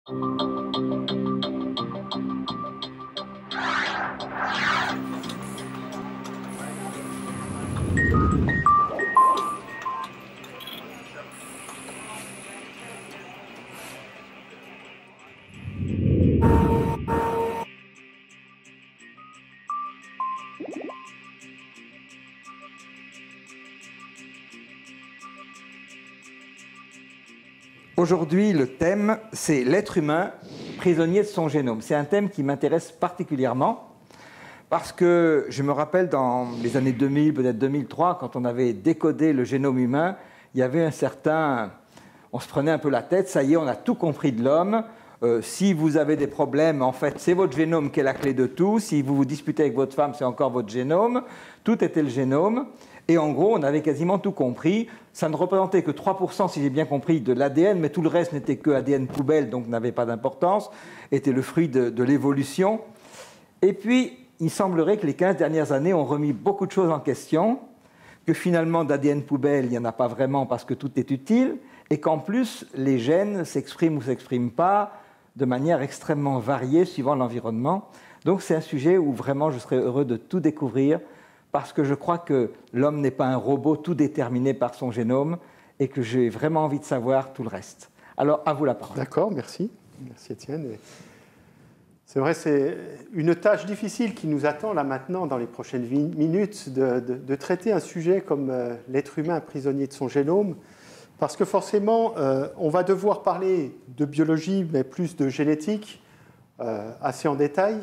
Aujourd'hui, le thème, c'est l'être humain, prisonnier de son génome. C'est un thème qui m'intéresse particulièrement parce que je me rappelle dans les années 2000, peut-être 2003, quand on avait décodé le génome humain, il y avait un certain... On se prenait un peu la tête, ça y est, on a tout compris de l'homme. Si vous avez des problèmes, en fait, c'est votre génome qui est la clé de tout. Si vous vous disputez avec votre femme, c'est encore votre génome. Tout était le génome. Et en gros, on avait quasiment tout compris. Ça ne représentait que 3%, si j'ai bien compris, de l'ADN, mais tout le reste n'était que ADN poubelle, donc n'avait pas d'importance, était le fruit de l'évolution. Et puis, il semblerait que les 15 dernières années ont remis beaucoup de choses en question, que finalement, d'ADN poubelle, il n'y en a pas vraiment parce que tout est utile, et qu'en plus, les gènes s'expriment ou ne s'expriment pas de manière extrêmement variée suivant l'environnement. Donc, c'est un sujet où vraiment je serais heureux de tout découvrir, parce que je crois que l'homme n'est pas un robot tout déterminé par son génome et que j'ai vraiment envie de savoir tout le reste. Alors, à vous la parole. D'accord, merci. Merci Étienne. C'est vrai, c'est une tâche difficile qui nous attend là maintenant dans les prochaines minutes de traiter un sujet comme l'être humain prisonnier de son génome, parce que forcément, on va devoir parler de biologie, mais plus de génétique, assez en détail.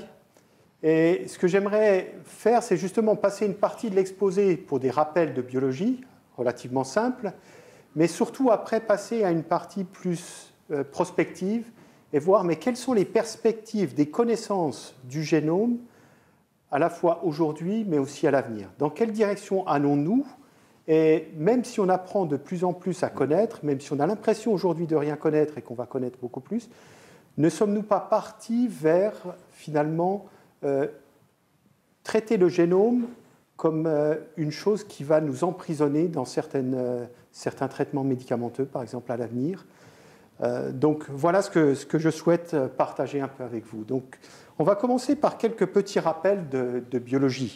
Et ce que j'aimerais faire, c'est justement passer une partie de l'exposé pour des rappels de biologie, relativement simples, mais surtout après passer à une partie plus prospective et voir mais quelles sont les perspectives des connaissances du génome, à la fois aujourd'hui, mais aussi à l'avenir. Dans quelle direction allons-nous? Et même si on apprend de plus en plus à connaître, même si on a l'impression aujourd'hui de rien connaître et qu'on va connaître beaucoup plus, ne sommes-nous pas partis vers, finalement, traiter le génome comme une chose qui va nous emprisonner dans certains traitements médicamenteux, par exemple à l'avenir. Donc voilà ce que je souhaite partager un peu avec vous. Donc, on va commencer par quelques petits rappels de biologie.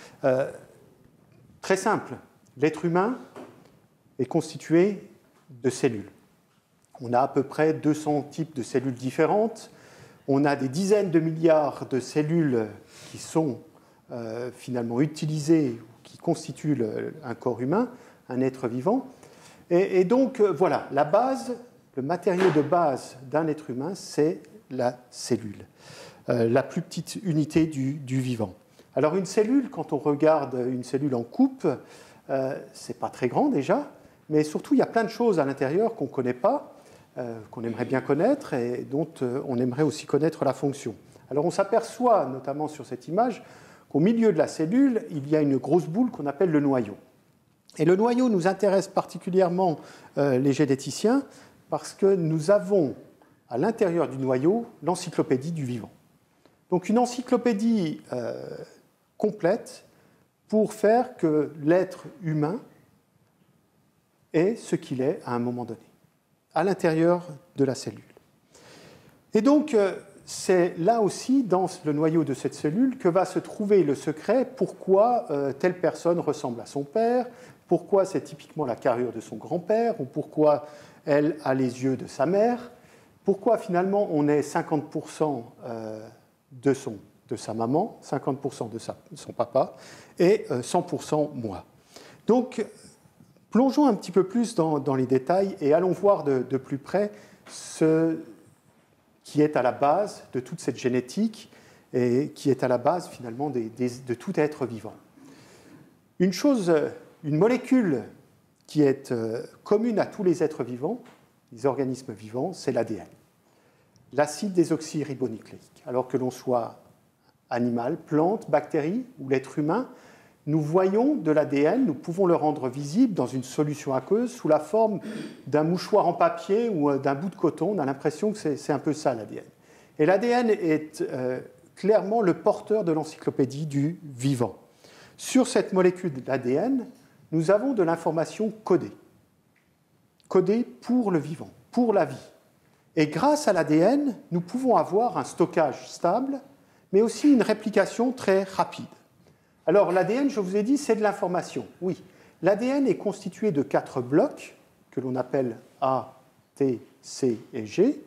Très simple, l'être humain est constitué de cellules. On a à peu près 200 types de cellules différentes. On a des dizaines de milliards de cellules qui sont finalement utilisées, qui constituent un corps humain, un être vivant. Et donc, voilà, la base, le matériau de base d'un être humain, c'est la cellule, la plus petite unité du vivant. Alors, une cellule, quand on regarde une cellule en coupe, c'est pas très grand déjà, mais surtout, il y a plein de choses à l'intérieur qu'on ne connaît pas, qu'on aimerait bien connaître et dont on aimerait aussi connaître la fonction. Alors on s'aperçoit, notamment sur cette image, qu'au milieu de la cellule, il y a une grosse boule qu'on appelle le noyau. Et le noyau nous intéresse particulièrement les généticiens parce que nous avons à l'intérieur du noyau l'encyclopédie du vivant. Donc une encyclopédie complète pour faire que l'être humain est ce qu'il est à un moment donné, à l'intérieur de la cellule. Et donc, c'est là aussi, dans le noyau de cette cellule, que va se trouver le secret pourquoi telle personne ressemble à son père, pourquoi c'est typiquement la carrure de son grand-père, ou pourquoi elle a les yeux de sa mère, pourquoi finalement on est 50% de sa maman, 50% de son papa, et 100% moi. Donc, plongeons un petit peu plus dans les détails et allons voir de plus près ce qui est à la base de toute cette génétique et qui est à la base finalement de tout être vivant. Une molécule qui est commune à tous les êtres vivants, les organismes vivants, c'est l'ADN, l'acide désoxyribonucléique. Alors que l'on soit animal, plante, bactérie ou l'être humain, nous voyons de l'ADN, nous pouvons le rendre visible dans une solution aqueuse sous la forme d'un mouchoir en papier ou d'un bout de coton. On a l'impression que c'est un peu ça l'ADN. Et l'ADN est clairement le porteur de l'encyclopédie du vivant. Sur cette molécule d'ADN, nous avons de l'information codée. Codée pour le vivant, pour la vie. Et grâce à l'ADN, nous pouvons avoir un stockage stable, mais aussi une réplication très rapide. Alors l'ADN, je vous ai dit, c'est de l'information. Oui, l'ADN est constitué de 4 blocs que l'on appelle A, T, C et G.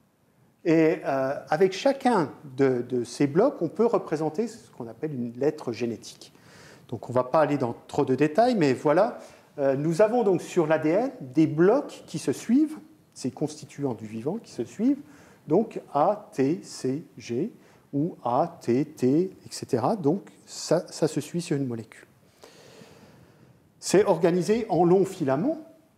Et avec chacun de ces blocs, on peut représenter ce qu'on appelle une lettre génétique. Donc on ne va pas aller dans trop de détails, mais voilà, nous avons donc sur l'ADN des blocs qui se suivent, ces constituants du vivant qui se suivent, donc A, T, C, G, ou A, T, T, etc. Donc ça se suit sur une molécule. C'est organisé en longs filaments.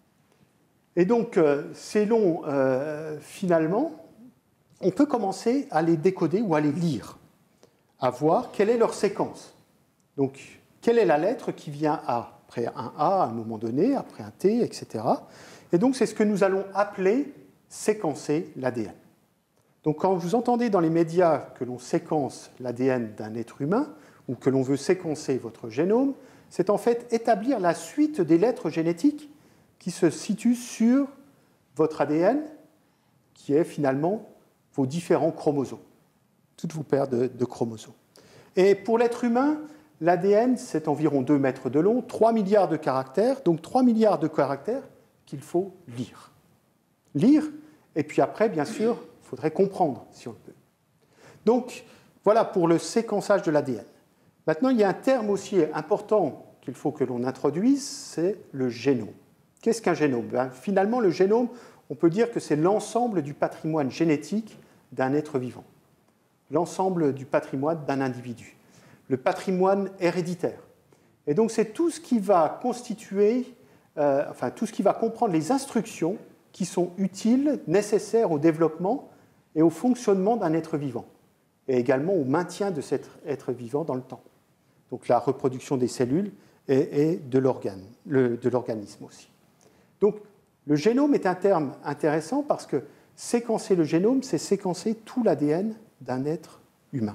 Et donc ces longs filaments, on peut commencer à les décoder ou à les lire, à voir quelle est leur séquence. Donc quelle est la lettre qui vient après un A à un moment donné, après un T, etc. Et donc c'est ce que nous allons appeler séquencer l'ADN. Donc quand vous entendez dans les médias que l'on séquence l'ADN d'un être humain ou que l'on veut séquencer votre génome, c'est en fait établir la suite des lettres génétiques qui se situent sur votre ADN, qui est finalement vos différents chromosomes, toutes vos paires de chromosomes. Et pour l'être humain, l'ADN, c'est environ 2 mètres de long, 3 milliards de caractères, donc 3 milliards de caractères qu'il faut lire. Lire, et puis après, bien sûr, il faudrait comprendre, si on le peut. Donc, voilà pour le séquençage de l'ADN. Maintenant, il y a un terme aussi important qu'il faut que l'on introduise, c'est le génome. Qu'est-ce qu'un génome? Finalement, le génome, on peut dire que c'est l'ensemble du patrimoine génétique d'un être vivant, l'ensemble du patrimoine d'un individu, le patrimoine héréditaire. Et donc, c'est tout ce qui va constituer, tout ce qui va comprendre les instructions qui sont utiles, nécessaires au développement et au fonctionnement d'un être vivant, et également au maintien de cet être vivant dans le temps. Donc la reproduction des cellules et de l'organisme aussi. Donc le génome est un terme intéressant parce que séquencer le génome, c'est séquencer tout l'ADN d'un être humain.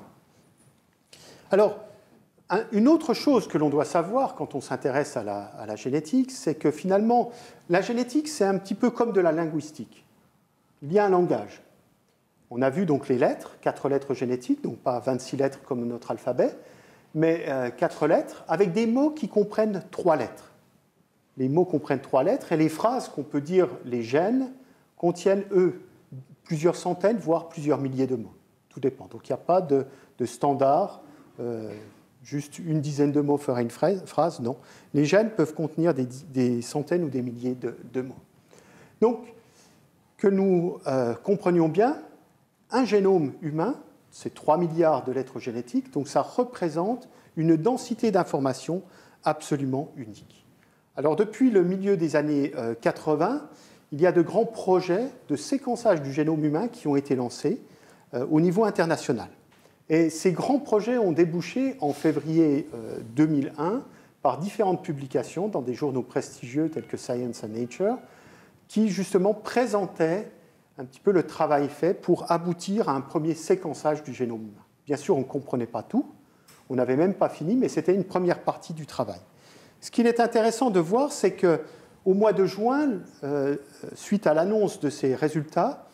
Alors, une autre chose que l'on doit savoir quand on s'intéresse à la génétique, c'est que finalement, la génétique, c'est un petit peu comme de la linguistique. Il y a un langage. On a vu donc les lettres, 4 lettres génétiques, donc pas 26 lettres comme notre alphabet, mais 4 lettres, avec des mots qui comprennent 3 lettres. Les mots comprennent 3 lettres, et les phrases qu'on peut dire, les gènes, contiennent, eux, plusieurs centaines, voire plusieurs milliers de mots. Tout dépend. Donc il n'y a pas de standard. Juste une dizaine de mots ferait une phrase, non. Les gènes peuvent contenir des centaines ou des milliers de mots. Donc, que nous comprenions bien, un génome humain, c'est 3 milliards de lettres génétiques, donc ça représente une densité d'informations absolument unique. Alors, depuis le milieu des années 80, il y a de grands projets de séquençage du génome humain qui ont été lancés au niveau international. Et ces grands projets ont débouché en février 2001 par différentes publications dans des journaux prestigieux tels que Science and Nature, qui justement présentaient un petit peu le travail fait pour aboutir à un premier séquençage du génome humain. Bien sûr, on ne comprenait pas tout, on n'avait même pas fini, mais c'était une première partie du travail. Ce qu'il est intéressant de voir, c'est qu'au mois de juin, suite à l'annonce de ces résultats,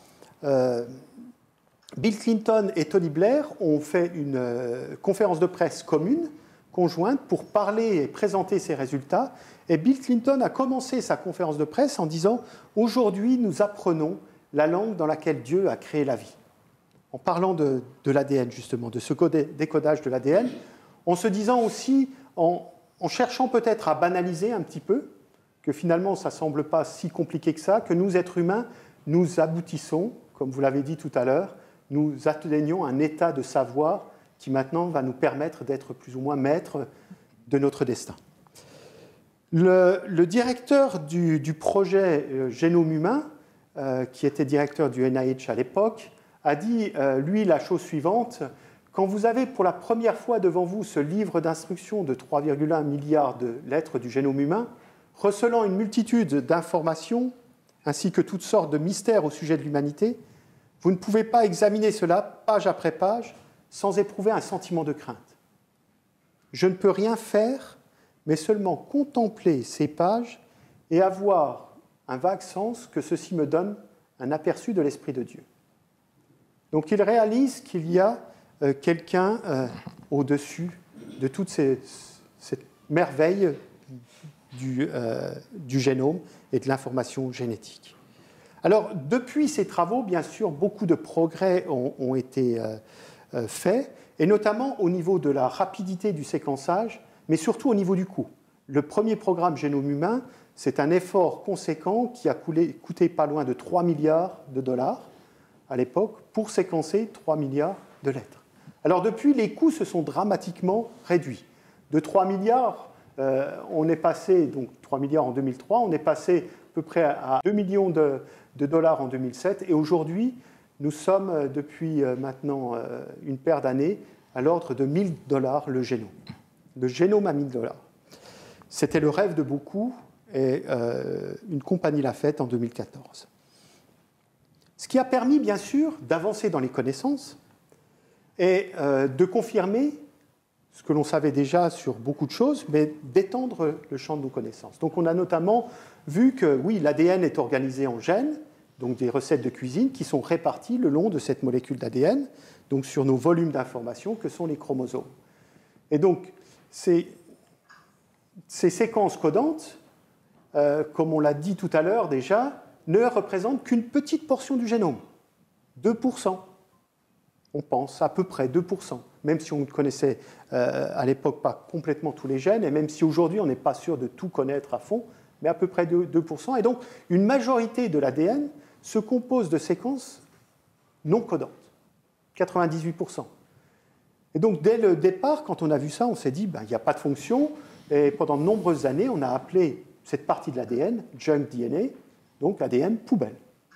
Bill Clinton et Tony Blair ont fait une conférence de presse commune, conjointe, pour parler et présenter ces résultats. Et Bill Clinton a commencé sa conférence de presse en disant « Aujourd'hui, nous apprenons la langue dans laquelle Dieu a créé la vie ». En parlant de l'ADN, justement, de ce décodage de l'ADN, en se disant aussi, en cherchant peut-être à banaliser un petit peu, que finalement, ça ne semble pas si compliqué que ça, que nous, êtres humains, nous aboutissons, comme vous l'avez dit tout à l'heure, nous atteignons un état de savoir qui maintenant va nous permettre d'être plus ou moins maîtres de notre destin. Le directeur du projet Génome humain, qui était directeur du NIH à l'époque, a dit, lui, la chose suivante: quand vous avez pour la première fois devant vous ce livre d'instructions de 3,1 milliards de lettres du génome humain, recelant une multitude d'informations, ainsi que toutes sortes de mystères au sujet de l'humanité, vous ne pouvez pas examiner cela page après page sans éprouver un sentiment de crainte. Je ne peux rien faire, mais seulement contempler ces pages et avoir un vague sens que ceci me donne un aperçu de l'Esprit de Dieu. Donc il réalise qu'il y a quelqu'un au-dessus de toute cette merveille du génome et de l'information génétique. Alors, depuis ces travaux, bien sûr, beaucoup de progrès ont été faits, et notamment au niveau de la rapidité du séquençage, mais surtout au niveau du coût. Le premier programme Génome humain, c'est un effort conséquent qui a coûté pas loin de 3 milliards de dollars à l'époque pour séquencer 3 milliards de lettres. Alors depuis, les coûts se sont dramatiquement réduits. De 3 milliards, on est passé, donc 3 milliards en 2003, on est passé à peu près à 2 millions de dollars en 2007, et aujourd'hui, nous sommes depuis maintenant une paire d'années à l'ordre de 1 000 $ le génome. Le génome à 1 000 $. C'était le rêve de beaucoup, et une compagnie l'a fait en 2014. Ce qui a permis, bien sûr, d'avancer dans les connaissances et de confirmer ce que l'on savait déjà sur beaucoup de choses, mais d'étendre le champ de nos connaissances. Donc on a notamment vu que, oui, l'ADN est organisé en gènes, donc des recettes de cuisine qui sont réparties le long de cette molécule d'ADN, donc sur nos volumes d'informations que sont les chromosomes. Et donc, ces séquences codantes, comme on l'a dit tout à l'heure déjà, ne représentent qu'une petite portion du génome, 2%. On pense à peu près 2%, même si on ne connaissait à l'époque pas complètement tous les gènes, et même si aujourd'hui on n'est pas sûr de tout connaître à fond, mais à peu près 2%. Et donc, une majorité de l'ADN se compose de séquences non codantes, 98%. Et donc, dès le départ, quand on a vu ça, on s'est dit, il n'y a pas de fonction, et pendant de nombreuses années, on a appelé cette partie de l'ADN junk DNA, donc l'ADN poubelle.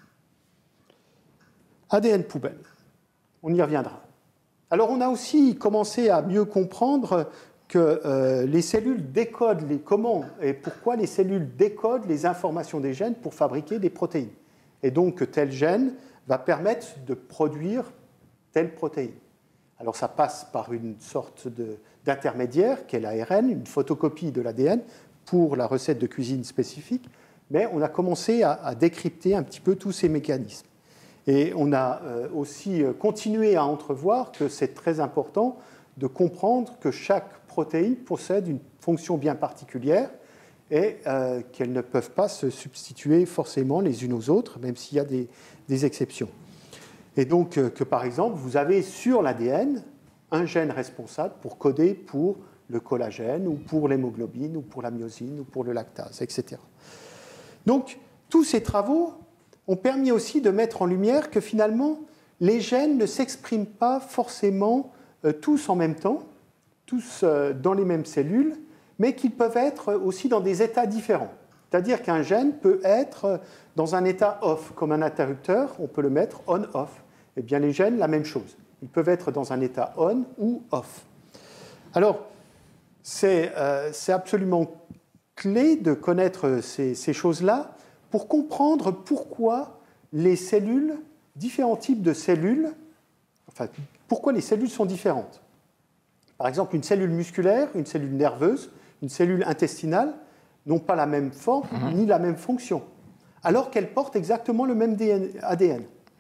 ADN poubelle. On y reviendra. Alors, on a aussi commencé à mieux comprendre que les cellules décodent comment et pourquoi les cellules décodent les informations des gènes pour fabriquer des protéines. Et donc, que tel gène va permettre de produire telle protéine. Alors, ça passe par une sorte d'intermédiaire, qui est l'ARN, une photocopie de l'ADN pour la recette de cuisine spécifique, mais on a commencé à décrypter un petit peu tous ces mécanismes. Et on a aussi continué à entrevoir que c'est très important de comprendre que chaque protéine possède une fonction bien particulière et qu'elles ne peuvent pas se substituer forcément les unes aux autres, même s'il y a des exceptions. Et donc que par exemple, vous avez sur l'ADN un gène responsable pour coder pour le collagène ou pour l'hémoglobine ou pour la myosine ou pour le lactase, etc. Donc tous ces travaux ont permis aussi de mettre en lumière que finalement, les gènes ne s'expriment pas forcément tous en même temps, tous dans les mêmes cellules, mais qu'ils peuvent être aussi dans des états différents. C'est-à-dire qu'un gène peut être dans un état off, comme un interrupteur, on peut le mettre on-off. Eh bien, les gènes, la même chose. Ils peuvent être dans un état on ou off. Alors, c'est absolument clé de connaître ces choses-là, pour comprendre pourquoi les cellules, différents types de cellules, enfin, pourquoi les cellules sont différentes. Par exemple, une cellule musculaire, une cellule nerveuse, une cellule intestinale n'ont pas la même forme ni la même fonction, alors qu'elles portent exactement le même ADN,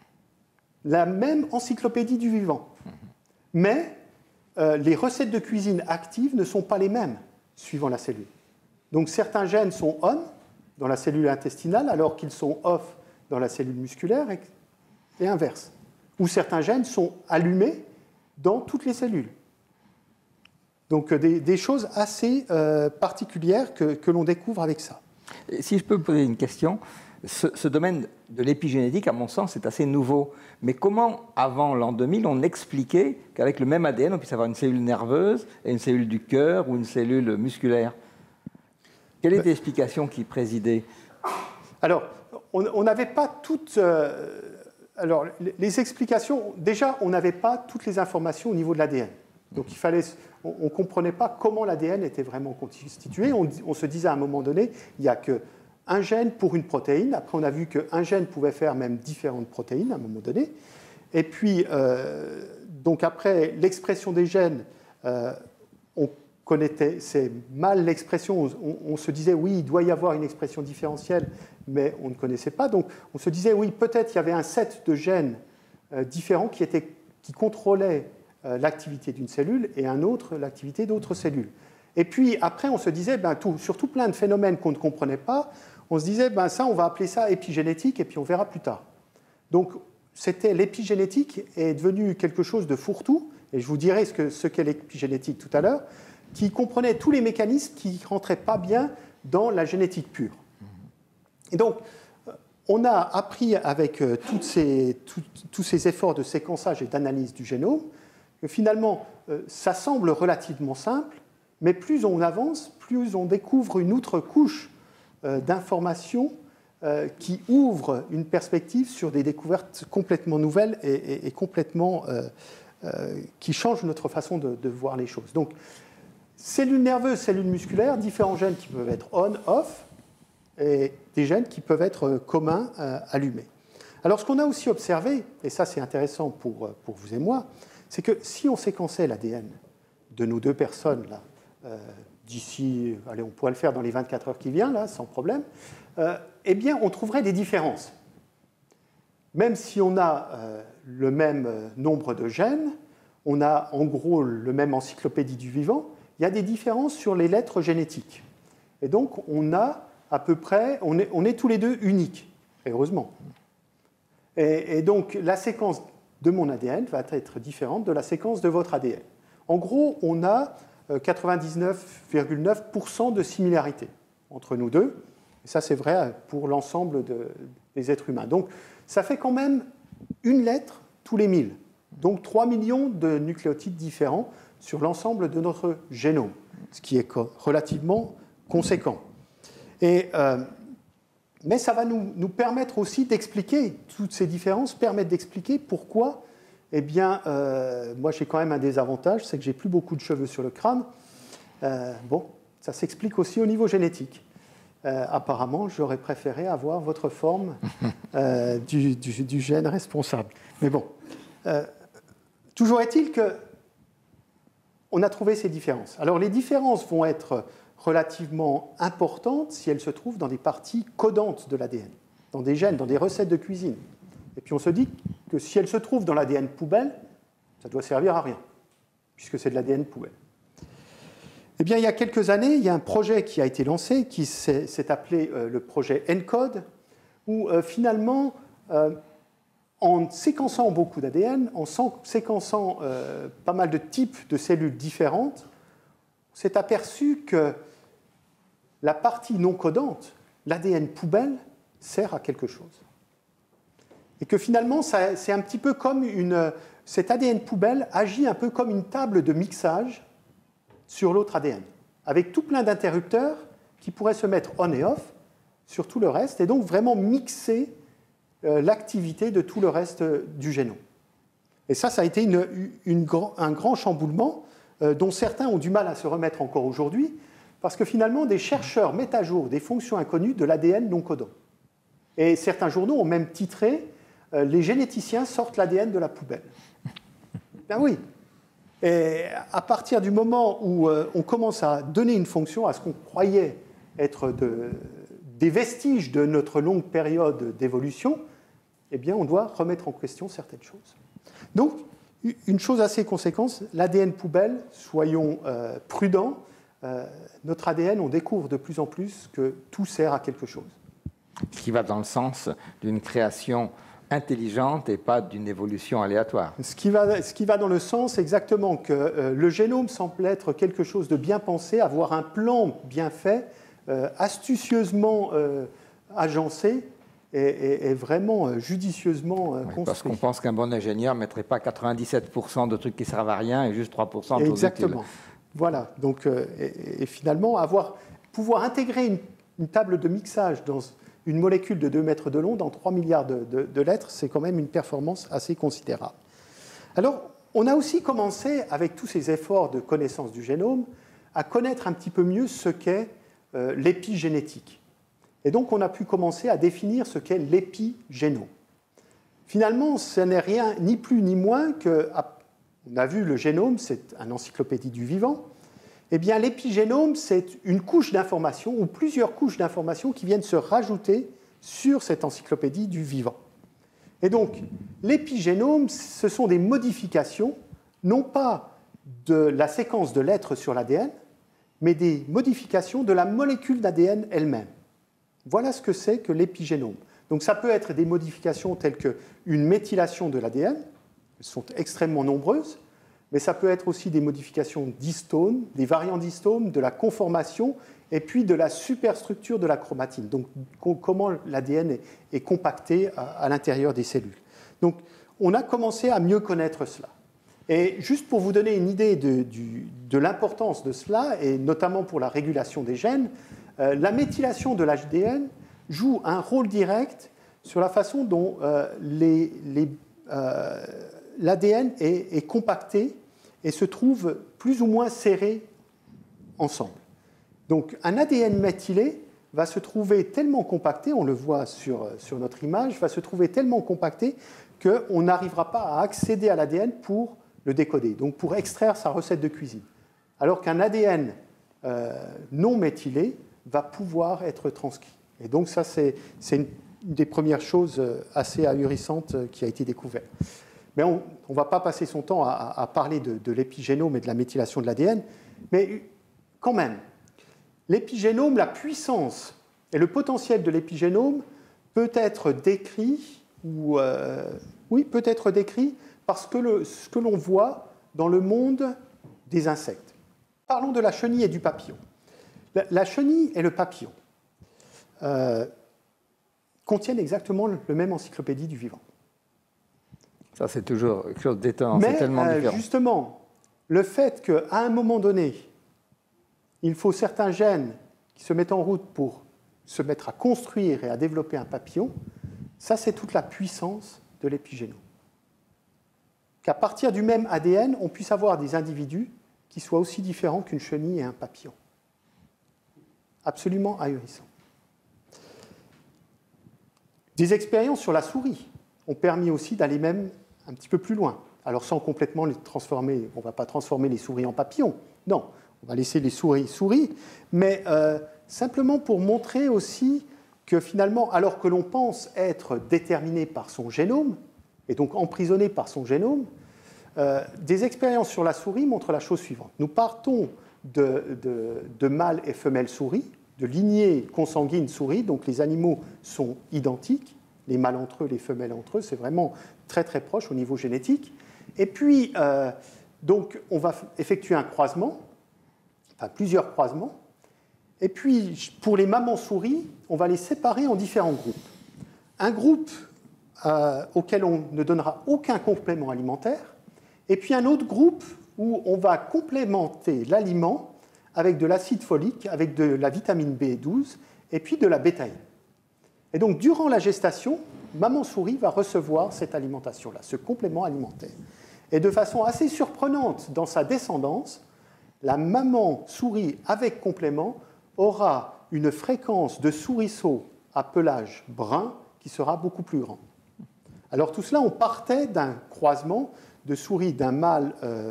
la même encyclopédie du vivant. Mais les recettes de cuisine actives ne sont pas les mêmes suivant la cellule. Donc certains gènes sont on dans la cellule intestinale, alors qu'ils sont off dans la cellule musculaire, et inverse. Ou certains gènes sont allumés dans toutes les cellules. Donc des choses assez particulières que l'on découvre avec ça. Et si je peux vous poser une question, ce domaine de l'épigénétique, à mon sens, est assez nouveau. Mais comment, avant l'an 2000, on expliquait qu'avec le même ADN, on puisse avoir une cellule nerveuse et une cellule du cœur ou une cellule musculaire ? Quelle était l'explication qui présidait ? Alors, on n'avait pas toutes... alors, les explications... Déjà, on n'avait pas toutes les informations au niveau de l'ADN. Donc, on ne comprenait pas comment l'ADN était vraiment constitué. On se disait à un moment donné, il n'y a qu'un gène pour une protéine. Après, on a vu qu'un gène pouvait faire même différentes protéines à un moment donné. Et puis, donc après l'expression des gènes, on connaissait mal l'expression. On se disait, oui, il doit y avoir une expression différentielle, mais on ne connaissait pas. Donc, on se disait, oui, peut-être il y avait un set de gènes différents qui contrôlaient l'activité d'une cellule et un autre l'activité d'autres cellules. Et puis, après, on se disait, surtout plein de phénomènes qu'on ne comprenait pas, on se disait, ça, on va appeler ça épigénétique, et puis on verra plus tard. Donc, l'épigénétique est devenu quelque chose de fourre-tout, et je vous dirai ce qu'est l'épigénétique tout à l'heure, qui comprenait tous les mécanismes qui ne rentraient pas bien dans la génétique pure. Et donc, on a appris avec tous ces efforts de séquençage et d'analyse du génome que finalement, ça semble relativement simple, mais plus on avance, plus on découvre une autre couche d'informations qui ouvre une perspective sur des découvertes complètement nouvelles et complètement qui changent notre façon de voir les choses. Donc, cellules nerveuses, cellules musculaires, différents gènes qui peuvent être on, off, et des gènes qui peuvent être communs, allumés. Alors, ce qu'on a aussi observé, et ça c'est intéressant pour vous et moi, c'est que si on séquençait l'ADN de nos deux personnes, là, d'ici, allez, on pourrait le faire dans les 24 heures qui viennent, là, sans problème, eh bien, on trouverait des différences. Même si on a le même nombre de gènes, on a en gros le même encyclopédie du vivant, il y a des différences sur les lettres génétiques. Et donc, on a à peu près, on est tous les deux uniques, et heureusement. Et donc, la séquence de mon ADN va être différente de la séquence de votre ADN. En gros, on a 99,9% de similarité entre nous deux. Et ça, c'est vrai pour l'ensemble des êtres humains. Donc, ça fait quand même une lettre tous les 1000. Donc, 3 millions de nucléotides différents sur l'ensemble de notre génome, ce qui est relativement conséquent. Mais ça va nous permettre aussi d'expliquer, toutes ces différences permettent d'expliquer pourquoi, eh bien, moi j'ai quand même un désavantage, c'est que j'ai plus beaucoup de cheveux sur le crâne. Bon, ça s'explique aussi au niveau génétique. Apparemment, j'aurais préféré avoir votre forme du gène responsable. Mais bon, toujours est-il qu'on a trouvé ces différences. Alors les différences vont être relativement importantes si elles se trouvent dans des parties codantes de l'ADN, dans des gènes, dans des recettes de cuisine. Et puis on se dit que si elles se trouvent dans l'ADN poubelle, ça doit servir à rien, puisque c'est de l'ADN poubelle. Eh bien, il y a quelques années, il y a un projet qui a été lancé, qui s'est appelé le projet ENCODE, où finalement, en séquençant beaucoup d'ADN, en séquençant pas mal de types de cellules différentes, on s'est aperçu que la partie non codante, l'ADN poubelle, sert à quelque chose. Et que finalement, c'est un petit peu comme cet ADN poubelle agit un peu comme une table de mixage sur l'autre ADN, avec tout plein d'interrupteurs qui pourraient se mettre on et off sur tout le reste, et donc vraiment mixer l'activité de tout le reste du génome. Et ça a été un grand chamboulement dont certains ont du mal à se remettre encore aujourd'hui, parce que finalement, des chercheurs mettent à jour des fonctions inconnues de l'ADN non codant. Et certains journaux ont même titré « Les généticiens sortent l'ADN de la poubelle ». Ben oui. Et à partir du moment où on commence à donner une fonction à ce qu'on croyait être des vestiges de notre longue période d'évolution, eh bien, on doit remettre en question certaines choses. Donc, une chose assez conséquente, l'ADN poubelle, soyons prudents, notre ADN, on découvre de plus en plus que tout sert à quelque chose. Ce qui va dans le sens d'une création intelligente et pas d'une évolution aléatoire. Ce qui va dans le sens exactement que le génome semble être quelque chose de bien pensé, avoir un plan bien fait, astucieusement agencé et vraiment judicieusement construit. Parce qu'on pense qu'un bon ingénieur ne mettrait pas 97% de trucs qui servent à rien et juste 3% de choses exactement. Utiles. Voilà. Donc, et finalement, pouvoir intégrer une table de mixage dans une molécule de 2 mètres de long dans 3 milliards de lettres, c'est quand même une performance assez considérable. Alors, on a aussi commencé, avec tous ces efforts de connaissance du génome, à connaître un petit peu mieux ce qu'est l'épigénétique. Et donc, on a pu commencer à définir ce qu'est l'épigénome. Finalement, ce n'est rien, ni plus ni moins que... On a vu le génome, c'est une encyclopédie du vivant. Eh bien, l'épigénome, c'est une couche d'informations ou plusieurs couches d'informations qui viennent se rajouter sur cette encyclopédie du vivant. Et donc, l'épigénome, ce sont des modifications, non pas de la séquence de lettres sur l'ADN, mais des modifications de la molécule d'ADN elle-même. Voilà ce que c'est que l'épigénome. Donc ça peut être des modifications telles qu'une méthylation de l'ADN, elles sont extrêmement nombreuses, mais ça peut être aussi des modifications d'histones, des variants d'histones, de la conformation, et puis de la superstructure de la chromatine, donc comment l'ADN est compacté à l'intérieur des cellules. Donc on a commencé à mieux connaître cela. Et juste pour vous donner une idée de l'importance de cela, et notamment pour la régulation des gènes, la méthylation de l'ADN joue un rôle direct sur la façon dont l'ADN est compacté et se trouve plus ou moins serré ensemble. Donc un ADN méthylé va se trouver tellement compacté, on le voit sur notre image, va se trouver tellement compacté qu'on n'arrivera pas à accéder à l'ADN pour le décoder, donc pour extraire sa recette de cuisine. Alors qu'un ADN non méthylé va pouvoir être transcrit. Et donc ça, c'est une des premières choses assez ahurissantes qui a été découverte. Mais on ne va pas passer son temps à parler de l'épigénome et de la méthylation de l'ADN, mais quand même, l'épigénome, la puissance et le potentiel de l'épigénome peut être décrit, peut être décrit par ce que l'on voit dans le monde des insectes. Parlons de la chenille et du papillon. La chenille et le papillon contiennent exactement le même encyclopédie du vivant. Ça, c'est toujours quelque chose d'étonnant, c'est tellement différent. Justement, le fait qu'à un moment donné, il faut certains gènes qui se mettent en route pour se mettre à construire et à développer un papillon, ça, c'est toute la puissance de l'épigénome. Qu'à partir du même ADN, on puisse avoir des individus qui soient aussi différents qu'une chenille et un papillon. Absolument ahurissant. Des expériences sur la souris ont permis aussi d'aller même un petit peu plus loin. Alors sans complètement les transformer, on ne va pas transformer les souris en papillons, non, on va laisser les souris, mais simplement pour montrer aussi que finalement, alors que l'on pense être déterminé par son génome, et donc emprisonné par son génome, des expériences sur la souris montrent la chose suivante. Nous partons de mâles et femelles souris, de lignées consanguines souris, donc les animaux sont identiques, les mâles entre eux, les femelles entre eux, c'est vraiment très très proche au niveau génétique. Et puis, donc, on va effectuer un croisement, enfin plusieurs croisements, et puis pour les mamans souris, on va les séparer en différents groupes. Un groupe auquel on ne donnera aucun complément alimentaire, et puis un autre groupe où on va complémenter l'aliment avec de l'acide folique, avec de la vitamine B12 et puis de la bétaïne. Et donc, durant la gestation, maman souris va recevoir cette alimentation-là, ce complément alimentaire. Et de façon assez surprenante dans sa descendance, la maman souris avec complément aura une fréquence de souriceaux à pelage brun qui sera beaucoup plus grande. Alors tout cela, on partait d'un croisement de souris d'un mâle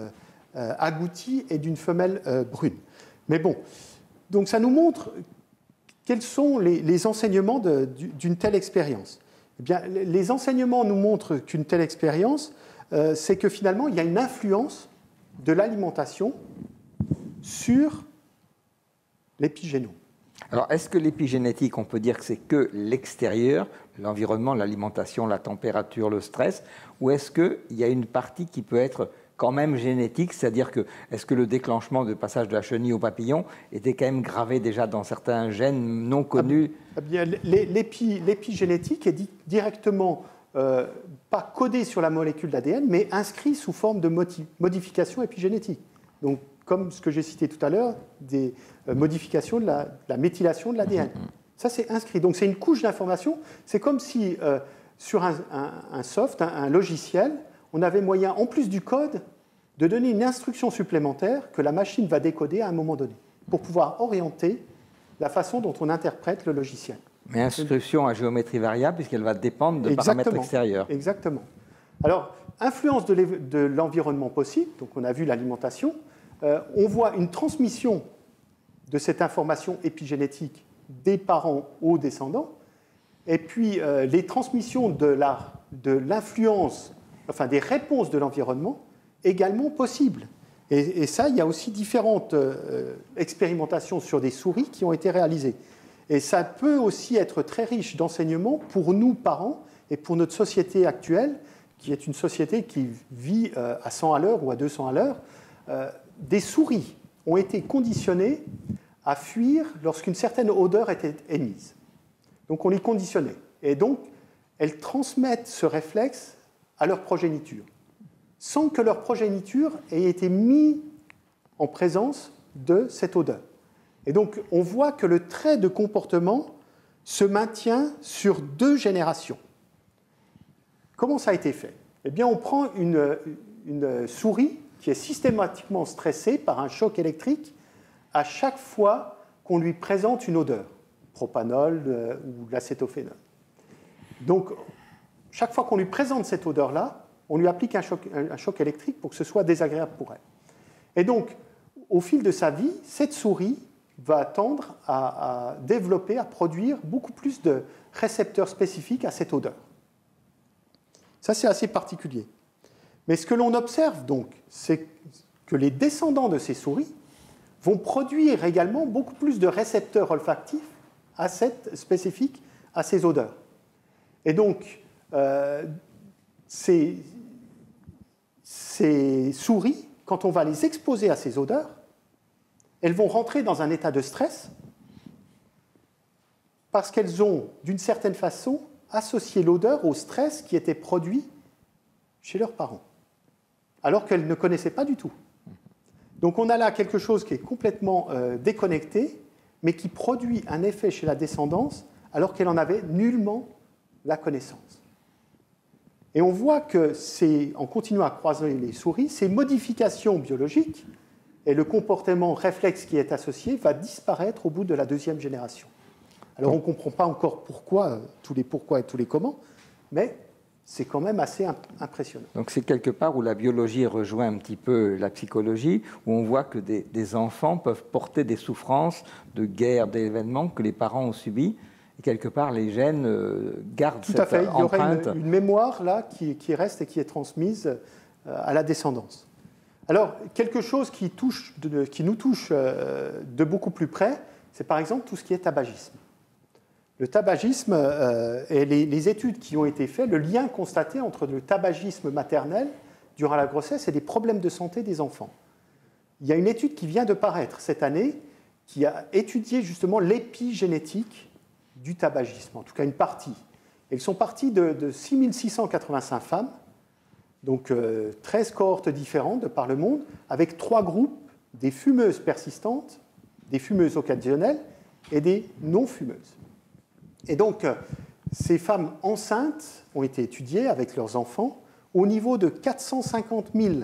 agouti et d'une femelle brune. Mais bon, donc ça nous montre quels sont les enseignements d'une telle expérience. Eh bien, les enseignements nous montrent qu'une telle expérience, c'est que finalement, il y a une influence de l'alimentation sur l'épigénome. Alors, est-ce que l'épigénétique, on peut dire que c'est que l'extérieur, l'environnement, l'alimentation, la température, le stress, ou est-ce qu'il y a une partie qui peut être quand même génétique, c'est-à-dire que est-ce que le déclenchement de passage de la chenille au papillon était quand même gravé déjà dans certains gènes non connus? L'épigénétique est directement pas codé sur la molécule d'ADN, mais inscrit sous forme de modification épigénétique. Donc, comme ce que j'ai cité tout à l'heure, des modifications de la méthylation de l'ADN. Ça, c'est inscrit. Donc, c'est une couche d'information. C'est comme si, sur un soft, un logiciel, on avait moyen, en plus du code, de donner une instruction supplémentaire que la machine va décoder à un moment donné, pour pouvoir orienter la façon dont on interprète le logiciel. Mais instruction à géométrie variable, puisqu'elle va dépendre de paramètres extérieurs. Exactement. Alors, influence de l'environnement possible, donc on a vu l'alimentation, on voit une transmission de cette information épigénétique des parents aux descendants, et puis les transmissions de l'influence, enfin des réponses de l'environnement, également possibles. Et ça, il y a aussi différentes expérimentations sur des souris qui ont été réalisées. Et ça peut aussi être très riche d'enseignements pour nous, parents, et pour notre société actuelle, qui est une société qui vit à 100 à l'heure ou à 200 à l'heure. Des souris ont été conditionnées à fuir lorsqu'une certaine odeur était émise. Donc on les conditionnait. Et donc, elles transmettent ce réflexe à leur progéniture, sans que leur progéniture ait été mise en présence de cette odeur. Et donc, on voit que le trait de comportement se maintient sur 2 générations. Comment ça a été fait? Eh bien, on prend une souris qui est systématiquement stressée par un choc électrique à chaque fois qu'on lui présente une odeur, propanol ou l'acétophénol. Donc, chaque fois qu'on lui présente cette odeur-là, on lui applique un choc électrique pour que ce soit désagréable pour elle. Et donc, au fil de sa vie, cette souris va tendre à développer, à produire beaucoup plus de récepteurs spécifiques à cette odeur. Ça, c'est assez particulier. Mais ce que l'on observe donc, c'est que les descendants de ces souris vont produire également beaucoup plus de récepteurs olfactifs spécifiques à ces odeurs. Et donc, ces souris, quand on va les exposer à ces odeurs, elles vont rentrer dans un état de stress parce qu'elles ont, d'une certaine façon, associé l'odeur au stress qui était produit chez leurs parents, alors qu'elles ne connaissaient pas du tout. Donc on a là quelque chose qui est complètement déconnecté, mais qui produit un effet chez la descendance, alors qu'elle en avait nullement la connaissance. Et on voit que, en continuant à croiser les souris, ces modifications biologiques et le comportement réflexe qui est associé va disparaître au bout de la 2e génération. Alors on ne comprend pas encore pourquoi, tous les pourquoi et tous les comment, mais c'est quand même assez impressionnant. Donc c'est quelque part où la biologie rejoint un petit peu la psychologie, où on voit que des enfants peuvent porter des souffrances de guerre, d'événements que les parents ont subis, et quelque part les gènes gardent cette empreinte. Tout à fait, il y aurait une mémoire là qui reste et qui est transmise à la descendance. Alors, quelque chose qui nous touche de beaucoup plus près, c'est par exemple tout ce qui est tabagisme. Le tabagisme et les études qui ont été faites, le lien constaté entre le tabagisme maternel durant la grossesse et des problèmes de santé des enfants. Il y a une étude qui vient de paraître cette année qui a étudié justement l'épigénétique du tabagisme, en tout cas une partie. Ils sont partis de 6685 femmes, donc 13 cohortes différentes de par le monde, avec 3 groupes, des fumeuses persistantes, des fumeuses occasionnelles et des non-fumeuses. Et donc, ces femmes enceintes ont été étudiées avec leurs enfants au niveau de 450 000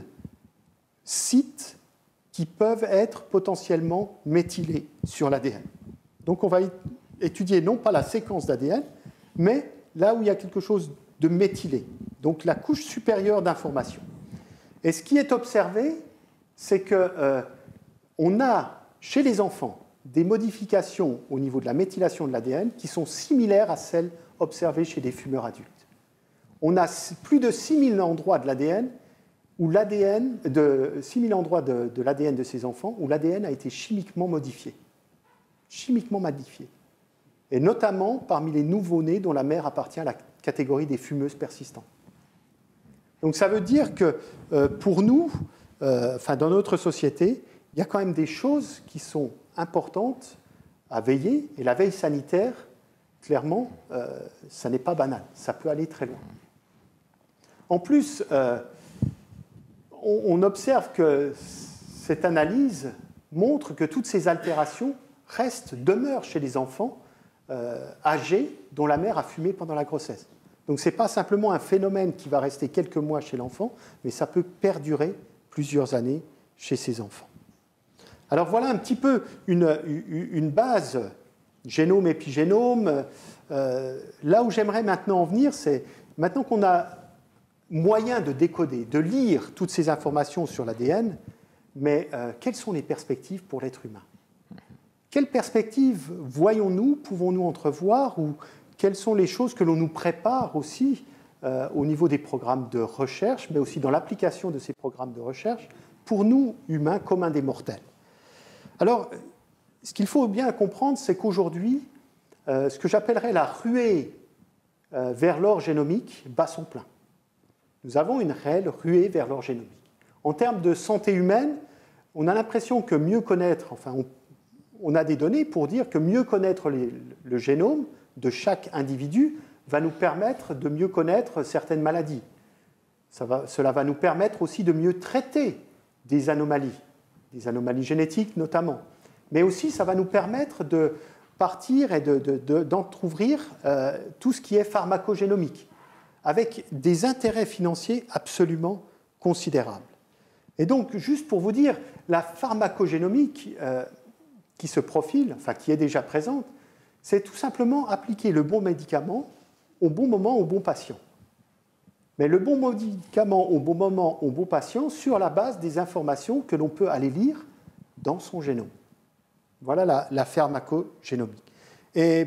sites qui peuvent être potentiellement méthylés sur l'ADN. Donc, on va étudier non pas la séquence d'ADN, mais là où il y a quelque chose de méthylé, donc la couche supérieure d'information. Et ce qui est observé, c'est qu'on a chez les enfants des modifications au niveau de la méthylation de l'ADN qui sont similaires à celles observées chez des fumeurs adultes. On a plus de 6000 endroits de l'ADN où l'ADN de 6000 endroits de l'ADN de ces enfants où l'ADN a été chimiquement modifié. Chimiquement modifié. Et notamment parmi les nouveau-nés dont la mère appartient à la catégorie des fumeuses persistantes. Donc ça veut dire que pour nous, dans notre société, il y a quand même des choses qui sont importantes à veiller, et la veille sanitaire, clairement, ça n'est pas banal, ça peut aller très loin. En plus, on observe que cette analyse montre que toutes ces altérations demeurent chez les enfants âgés dont la mère a fumé pendant la grossesse. Donc ce n'est pas simplement un phénomène qui va rester quelques mois chez l'enfant, mais ça peut perdurer plusieurs années chez ces enfants. Alors voilà un petit peu une base génome-épigénome. Là où j'aimerais maintenant en venir, c'est maintenant qu'on a moyen de décoder, de lire toutes ces informations sur l'ADN, mais quelles sont les perspectives pour l'être humain? Quelles perspectives voyons-nous, pouvons-nous entrevoir, ou quelles sont les choses que l'on nous prépare aussi au niveau des programmes de recherche, mais aussi dans l'application de ces programmes de recherche, pour nous, humains, communs des mortels? Alors, ce qu'il faut bien comprendre, c'est qu'aujourd'hui, ce que j'appellerais la ruée vers l'or génomique bat son plein. Nous avons une réelle ruée vers l'or génomique. En termes de santé humaine, on a l'impression que mieux connaître, enfin, on a des données pour dire que mieux connaître le génome de chaque individu va nous permettre de mieux connaître certaines maladies. Cela va nous permettre aussi de mieux traiter des anomalies génétiques notamment. Mais aussi, ça va nous permettre de partir et d'entrouvrir tout ce qui est pharmacogénomique, avec des intérêts financiers absolument considérables. Et donc, juste pour vous dire, la pharmacogénomique qui se profile, enfin qui est déjà présente, c'est tout simplement appliquer le bon médicament au bon moment au bon patient. Mais le bon médicament au bon moment au bon patient sur la base des informations que l'on peut aller lire dans son génome. Voilà la pharmacogénomique. Et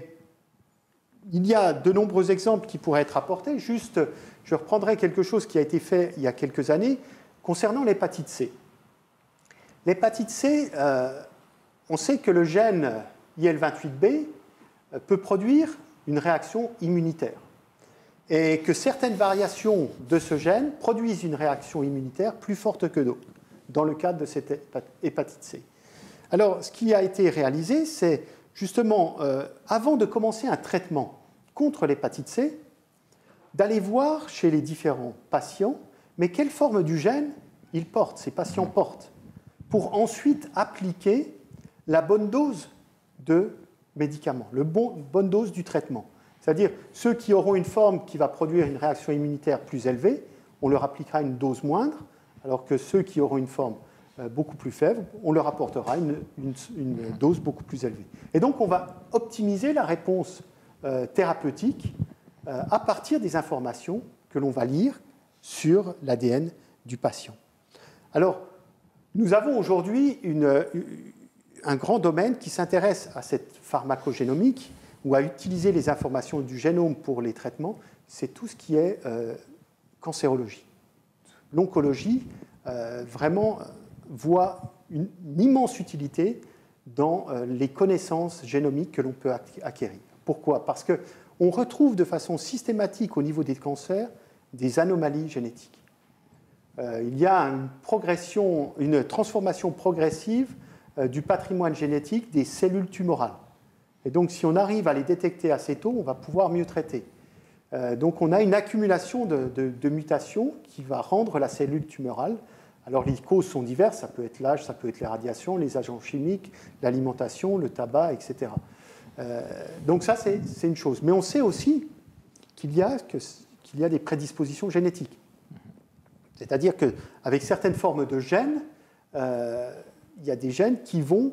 il y a de nombreux exemples qui pourraient être apportés. Juste, je reprendrai quelque chose qui a été fait il y a quelques années concernant l'hépatite C. L'hépatite C, on sait que le gène IL-28B peut produire une réaction immunitaire et que certaines variations de ce gène produisent une réaction immunitaire plus forte que d'autres dans le cadre de cette hépatite C. Alors, ce qui a été réalisé, c'est justement, avant de commencer un traitement contre l'hépatite C, d'aller voir chez les différents patients, mais quelle forme du gène ils portent, ces patients portent, pour ensuite appliquer la bonne dose de médicaments, bonne dose du traitement. C'est-à-dire, ceux qui auront une forme qui va produire une réaction immunitaire plus élevée, on leur appliquera une dose moindre, alors que ceux qui auront une forme beaucoup plus faible, on leur apportera une dose beaucoup plus élevée. Et donc, on va optimiser la réponse thérapeutique à partir des informations que l'on va lire sur l'ADN du patient. Alors, nous avons aujourd'hui un grand domaine qui s'intéresse à cette pharmacogénomique ou à utiliser les informations du génome pour les traitements, c'est tout ce qui est cancérologie. L'oncologie, vraiment, voit une immense utilité dans les connaissances génomiques que l'on peut acquérir. Pourquoi? Parce qu'on retrouve de façon systématique au niveau des cancers des anomalies génétiques. Il y a une transformation progressive du patrimoine génétique des cellules tumorales. Et donc, si on arrive à les détecter assez tôt, on va pouvoir mieux traiter. Donc, on a une accumulation de mutations qui va rendre la cellule tumorale. Alors, les causes sont diverses. Ça peut être l'âge, ça peut être les radiations, les agents chimiques, l'alimentation, le tabac, etc. Donc, ça, c'est une chose. Mais on sait aussi qu'il y a des prédispositions génétiques. C'est-à-dire qu'avec certaines formes de gènes, il y a des gènes qui vont,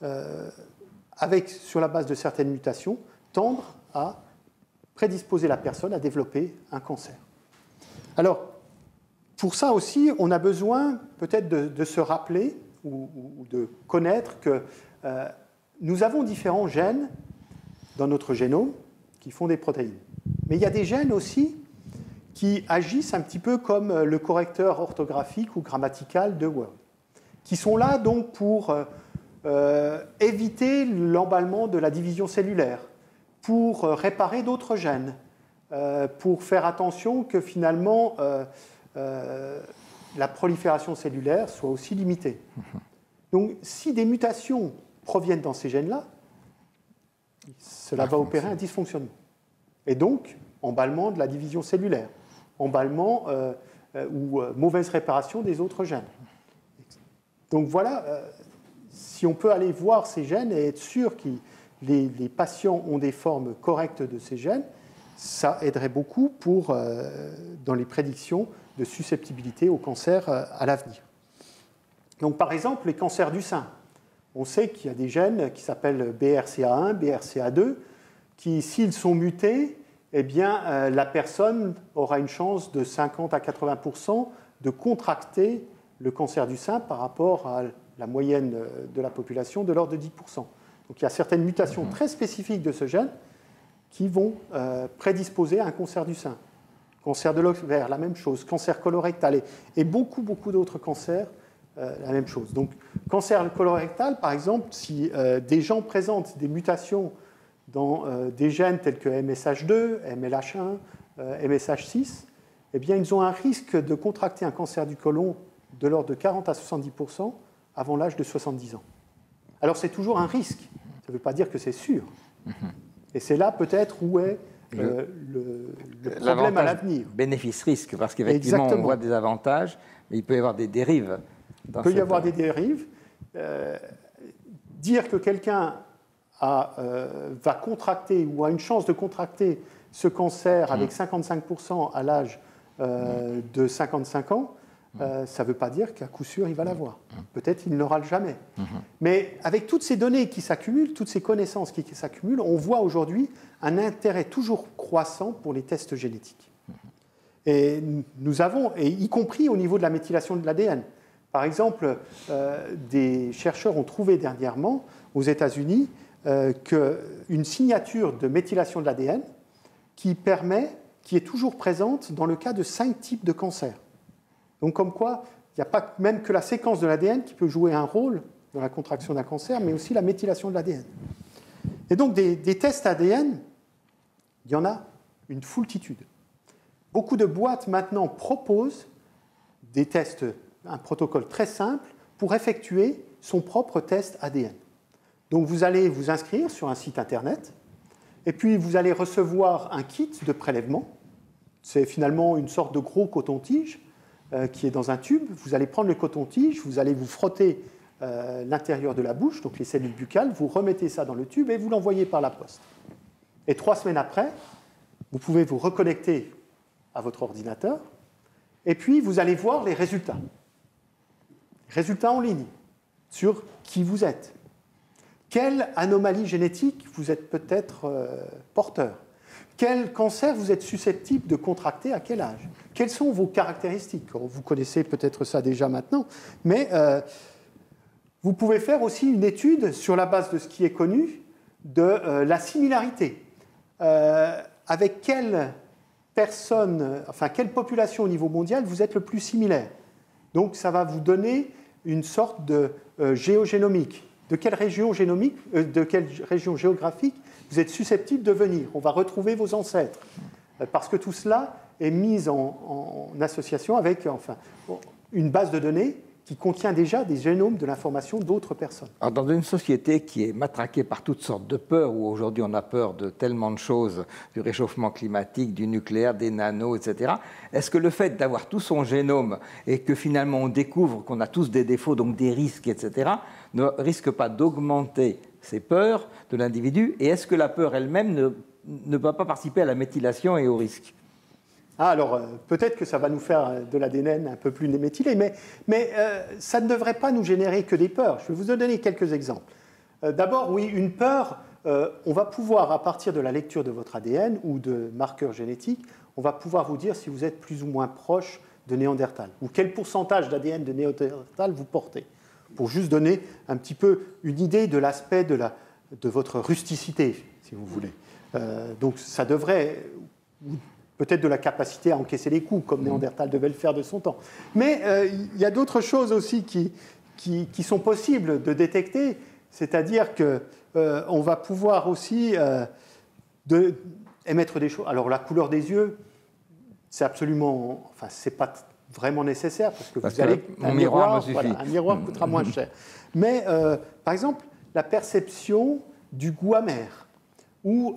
sur la base de certaines mutations, tendre à prédisposer la personne à développer un cancer. Alors, pour ça aussi, on a besoin peut-être de se rappeler ou de connaître que nous avons différents gènes dans notre génome qui font des protéines. Mais il y a des gènes aussi qui agissent un petit peu comme le correcteur orthographique ou grammatical de Word, qui sont là donc pour éviter l'emballement de la division cellulaire, pour réparer d'autres gènes, pour faire attention que finalement la prolifération cellulaire soit aussi limitée. Donc si des mutations proviennent dans ces gènes-là, cela va opérer un dysfonctionnement. Et donc, emballement de la division cellulaire, emballement ou mauvaise réparation des autres gènes. Donc voilà, si on peut aller voir ces gènes et être sûr que les patients ont des formes correctes de ces gènes, ça aiderait beaucoup dans les prédictions de susceptibilité au cancer à l'avenir. Donc par exemple, les cancers du sein. On sait qu'il y a des gènes qui s'appellent BRCA1, BRCA2, qui, s'ils sont mutés, eh bien, la personne aura une chance de 50 à 80% de contracter le cancer du sein par rapport à la moyenne de la population de l'ordre de 10%. Donc il y a certaines mutations très spécifiques de ce gène qui vont prédisposer à un cancer du sein. Cancer de l'ovaire, la même chose. Cancer colorectal et beaucoup, beaucoup d'autres cancers, la même chose. Donc, cancer colorectal, par exemple, si des gens présentent des mutations dans des gènes tels que MSH2, MLH1, MSH6, eh bien, ils ont un risque de contracter un cancer du côlon de l'ordre de 40 à 70% avant l'âge de 70 ans. Alors, c'est toujours un risque. Ça ne veut pas dire que c'est sûr. Et c'est là, peut-être, où est le problème à l'avenir. Bénéfice-risque, parce qu'effectivement, on voit des avantages, mais il peut y avoir des dérives. Il peut y avoir des dérives. Dire que quelqu'un va contracter ou a une chance de contracter ce cancer avec 55% à l'âge de 55 ans, ça ne veut pas dire qu'à coup sûr, il va l'avoir. Peut-être qu'il n'aura jamais. Mais avec toutes ces données qui s'accumulent, toutes ces connaissances qui s'accumulent, on voit aujourd'hui un intérêt toujours croissant pour les tests génétiques. Et nous avons, et y compris au niveau de la méthylation de l'ADN. Par exemple, des chercheurs ont trouvé dernièrement aux États-Unis qu'une signature de méthylation de l'ADN qui est toujours présente dans le cas de 5 types de cancers. Donc, comme quoi, il n'y a pas même que la séquence de l'ADN qui peut jouer un rôle dans la contraction d'un cancer, mais aussi la méthylation de l'ADN. Et donc, des tests ADN, il y en a une foultitude. Beaucoup de boîtes maintenant proposent des tests, un protocole très simple pour effectuer son propre test ADN. Donc, vous allez vous inscrire sur un site internet, et puis vous allez recevoir un kit de prélèvement. C'est finalement une sorte de gros coton-tige qui est dans un tube. Vous allez prendre le coton-tige, vous allez vous frotter l'intérieur de la bouche, donc les cellules buccales, vous remettez ça dans le tube et vous l'envoyez par la poste. Et 3 semaines après, vous pouvez vous reconnecter à votre ordinateur et puis vous allez voir les résultats. Résultats en ligne sur qui vous êtes. Quelle anomalie génétique vous êtes peut-être porteur? Quel cancer vous êtes susceptible de contracter à quel âge? Quelles sont vos caractéristiques? Vous connaissez peut-être ça déjà maintenant, mais vous pouvez faire aussi une étude sur la base de ce qui est connu de la similarité. Avec quelle personne, enfin quelle population au niveau mondial vous êtes le plus similaire? Donc ça va vous donner une sorte de géogénomique. De quelle région géographique vous êtes susceptible de venir? On va retrouver vos ancêtres. Parce que tout cela est mis en association avec une base de données qui contient déjà des génomes de l'information d'autres personnes. Alors, dans une société qui est matraquée par toutes sortes de peurs, où aujourd'hui on a peur de tellement de choses, du réchauffement climatique, du nucléaire, des nanos, etc., est-ce que le fait d'avoir tout son génome et que finalement on découvre qu'on a tous des défauts, donc des risques, etc., ne risque pas d'augmenter ces peurs de l'individu? Et est-ce que la peur elle-même ne va pas participer à la méthylation et au risque? Alors, peut-être que ça va nous faire de l'ADN un peu plus méthylé, mais ça ne devrait pas nous générer que des peurs. Je vais vous donner quelques exemples. D'abord, oui, une peur, on va pouvoir, à partir de la lecture de votre ADN ou de marqueurs génétiques, on va pouvoir vous dire si vous êtes plus ou moins proche de Néandertal, ou quel pourcentage d'ADN de Néandertal vous portez, pour juste donner un petit peu une idée de l'aspect de votre rusticité, si vous voulez. Donc, ça devrait... peut-être de la capacité à encaisser les coups, comme Néandertal devait le faire de son temps. Mais il y a d'autres choses aussi qui sont possibles de détecter, c'est-à-dire qu'on va pouvoir aussi émettre des choses. Alors la couleur des yeux, c'est absolument... Enfin, c'est pas vraiment nécessaire, parce que vous allez... Un miroir me suffit. Voilà, un miroir coûtera moins cher. Mais, par exemple, la perception du goût amer, ou...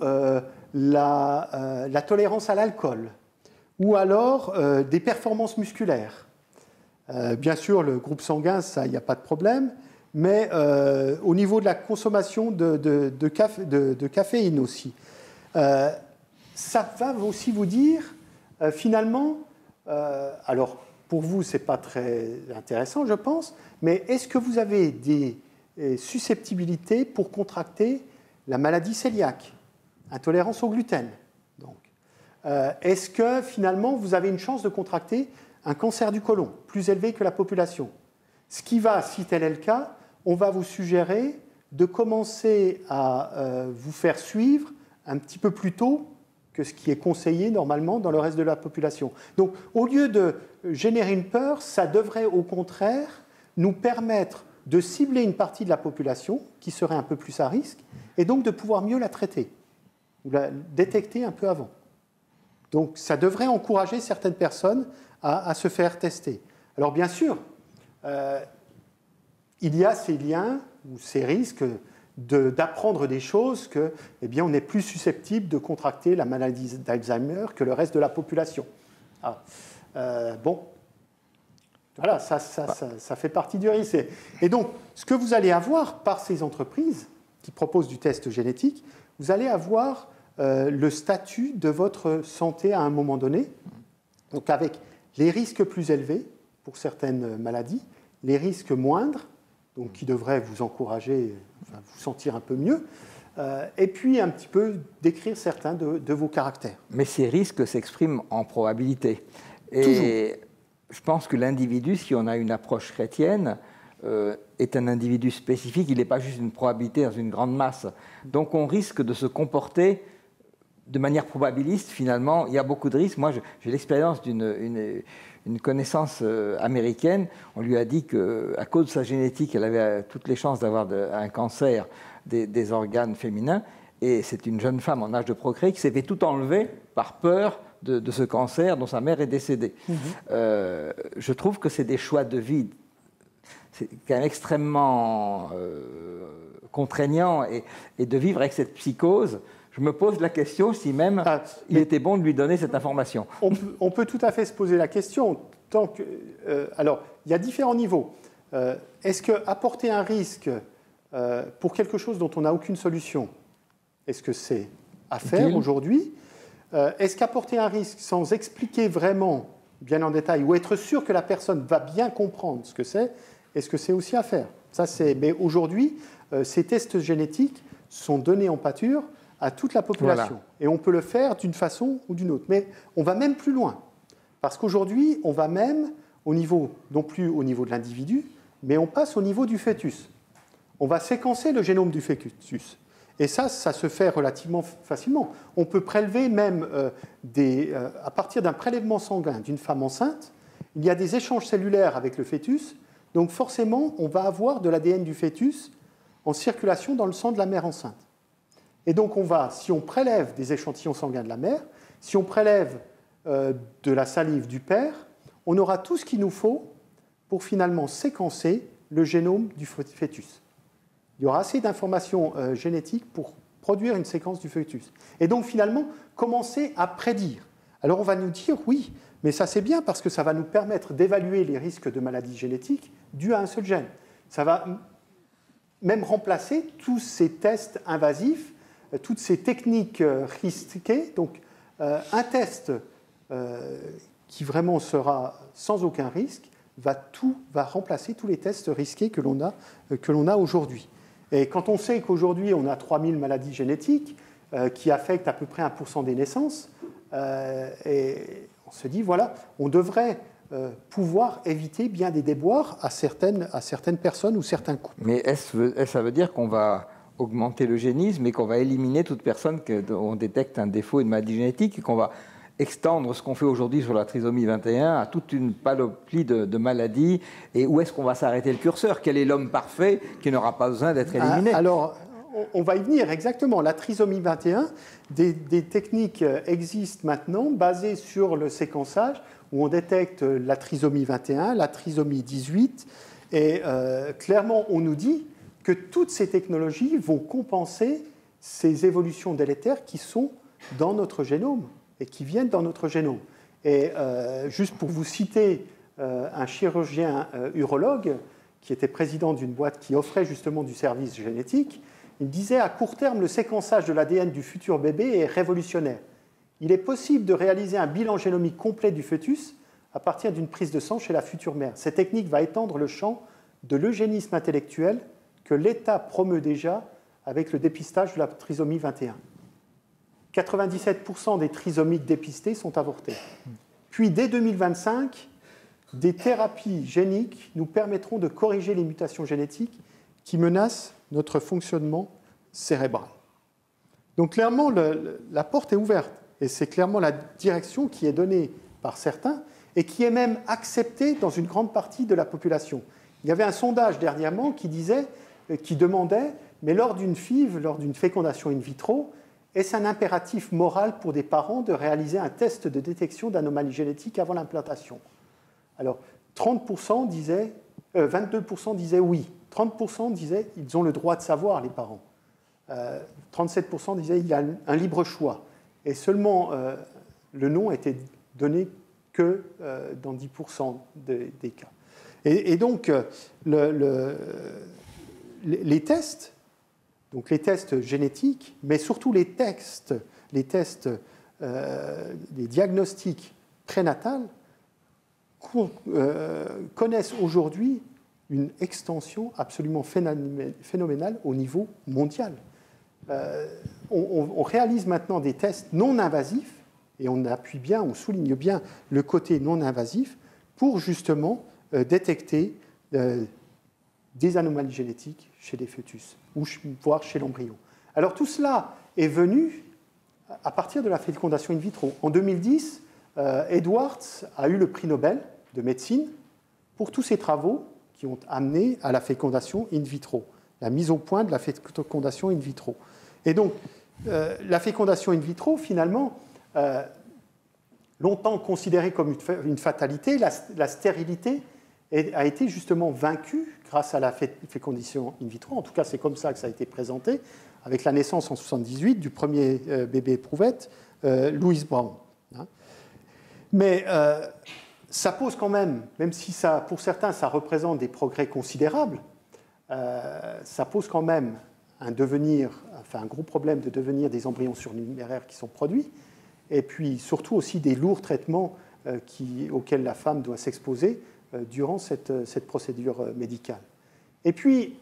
la tolérance à l'alcool, ou alors des performances musculaires. Bien sûr, le groupe sanguin, ça, il n'y a pas de problème, mais au niveau de la consommation de caféine aussi, ça va aussi vous dire, finalement, alors pour vous, ce n'est pas très intéressant, je pense, mais est-ce que vous avez des susceptibilités pour contracter la maladie cœliaque? Intolérance au gluten. Donc, est-ce que finalement vous avez une chance de contracter un cancer du côlon, plus élevé que la population. Ce qui va, si tel est le cas, on va vous suggérer de commencer à vous faire suivre un petit peu plus tôt que ce qui est conseillé normalement dans le reste de la population. Donc, au lieu de générer une peur, ça devrait au contraire nous permettre de cibler une partie de la population qui serait un peu plus à risque et donc de pouvoir mieux la traiter ou la détecter un peu avant. Donc, ça devrait encourager certaines personnes à se faire tester. Alors, bien sûr, il y a ces liens ou ces risques d'apprendre des choses que, eh bien, on est plus susceptible de contracter la maladie d'Alzheimer que le reste de la population. Ah. Bon, voilà, ça fait partie du risque. Et donc, ce que vous allez avoir par ces entreprises qui proposent du test génétique, vous allez avoir le statut de votre santé à un moment donné, donc avec les risques plus élevés pour certaines maladies, les risques moindres, donc qui devraient vous encourager, enfin, vous sentir un peu mieux, et puis un petit peu décrire certains de vos caractères. Mais ces risques s'expriment en probabilité. Et Toujours. je pense que l'individu, si on a une approche chrétienne, est un individu spécifique, il n'est pas juste une probabilité dans une grande masse. Donc on risque de se comporter de manière probabiliste, finalement. Il y a beaucoup de risques. Moi, j'ai l'expérience d'une connaissance américaine. On lui a dit qu'à cause de sa génétique, elle avait toutes les chances d'avoir un cancer des organes féminins. Et c'est une jeune femme en âge de procréer qui s'est fait tout enlever par peur de ce cancer dont sa mère est décédée. Je trouve que c'est des choix de vie. C'est quand même extrêmement contraignant et de vivre avec cette psychose. Je me pose la question si même il était bon de lui donner cette information. On peut tout à fait se poser la question. Alors, il y a différents niveaux. Est-ce qu'apporter un risque pour quelque chose dont on n'a aucune solution, est-ce que c'est à faire aujourd'hui? Est-ce qu'apporter un risque sans expliquer vraiment, bien en détail, ou être sûr que la personne va bien comprendre ce que c'est, est-ce que c'est aussi à faire? Mais aujourd'hui, ces tests génétiques sont donnés en pâture à toute la population. Voilà. Et on peut le faire d'une façon ou d'une autre. Mais on va même plus loin. Parce qu'aujourd'hui, on va même au niveau, non plus au niveau de l'individu, mais on passe au niveau du fœtus. On va séquencer le génome du fœtus. Et ça se fait relativement facilement. On peut prélever même à partir d'un prélèvement sanguin d'une femme enceinte, il y a des échanges cellulaires avec le fœtus. Donc forcément, on va avoir de l'ADN du fœtus en circulation dans le sang de la mère enceinte. Et donc, si on prélève des échantillons sanguins de la mère, si on prélève de la salive du père, on aura tout ce qu'il nous faut pour finalement séquencer le génome du fœtus. Il y aura assez d'informations génétiques pour produire une séquence du fœtus. Et donc, finalement, commencer à prédire. Alors, on va nous dire, oui, mais ça c'est bien parce que ça va nous permettre d'évaluer les risques de maladies génétiques dus à un seul gène. Ça va même remplacer tous ces tests invasifs, toutes ces techniques risquées. Donc, un test qui vraiment sera sans aucun risque va remplacer tous les tests risqués que l'on a aujourd'hui. Et quand on sait qu'aujourd'hui, on a 3000 maladies génétiques qui affectent à peu près 1% des naissances, et on se dit, voilà, on devrait pouvoir éviter bien des déboires à certaines personnes ou certains couples. Mais ça veut dire qu'on va augmenter l'eugénisme et qu'on va éliminer toute personne dont on détecte un défaut, une maladie génétique, et qu'on va extendre ce qu'on fait aujourd'hui sur la trisomie 21 à toute une panoplie de maladies. Et où est-ce qu'on va s'arrêter le curseur? Quel est l'homme parfait qui n'aura pas besoin d'être éliminé? Alors, on va y venir, exactement. La trisomie 21, des techniques existent maintenant basées sur le séquençage où on détecte la trisomie 21, la trisomie 18, et clairement, on nous dit que toutes ces technologies vont compenser ces évolutions délétères qui sont dans notre génome et qui viennent dans notre génome. Et juste pour vous citer un chirurgien urologue qui était président d'une boîte qui offrait justement du service génétique, il disait à court terme, le séquençage de l'ADN du futur bébé est révolutionnaire. Il est possible de réaliser un bilan génomique complet du fœtus à partir d'une prise de sang chez la future mère. Cette technique va étendre le champ de l'eugénisme intellectuel que l'État promeut déjà avec le dépistage de la trisomie 21. 97% des trisomiques dépistés sont avortés. Puis, dès 2025, des thérapies géniques nous permettront de corriger les mutations génétiques qui menacent notre fonctionnement cérébral. Donc clairement, la porte est ouverte, et c'est clairement la direction qui est donnée par certains, et qui est même acceptée dans une grande partie de la population. Il y avait un sondage dernièrement qui demandait, mais lors d'une FIV, lors d'une fécondation in vitro, est-ce un impératif moral pour des parents de réaliser un test de détection d'anomalies génétiques avant l'implantation? Alors, 30% disaient, 22% disaient oui, 30% disaient ils ont le droit de savoir, les parents. 37% disaient il y a un libre choix. Et seulement le non était donné que dans 10% des cas. Et donc, les tests, donc les tests génétiques, mais surtout les diagnostics prénatals, connaissent aujourd'hui une extension absolument phénoménale au niveau mondial. On réalise maintenant des tests non invasifs, et on appuie bien, on souligne bien le côté non invasif, pour justement détecter des anomalies génétiques chez les fœtus, ou voire chez l'embryon. Alors tout cela est venu à partir de la fécondation in vitro. En 2010, Edwards a eu le prix Nobel de médecine pour tous ses travaux qui ont amené à la fécondation in vitro, la mise au point de la fécondation in vitro. Et donc, la fécondation in vitro, finalement, longtemps considérée comme une fatalité, la stérilité a été justement vaincue grâce à la fécondation in vitro. En tout cas, c'est comme ça que ça a été présenté, avec la naissance en 1978 du premier bébé éprouvette, Louise Brown. Mais ça pose quand même si ça, pour certains, ça représente des progrès considérables, ça pose quand même un gros problème de devenir des embryons surnuméraires qui sont produits, et puis surtout aussi des lourds traitements auxquels la femme doit s'exposer durant cette procédure médicale. Et puis,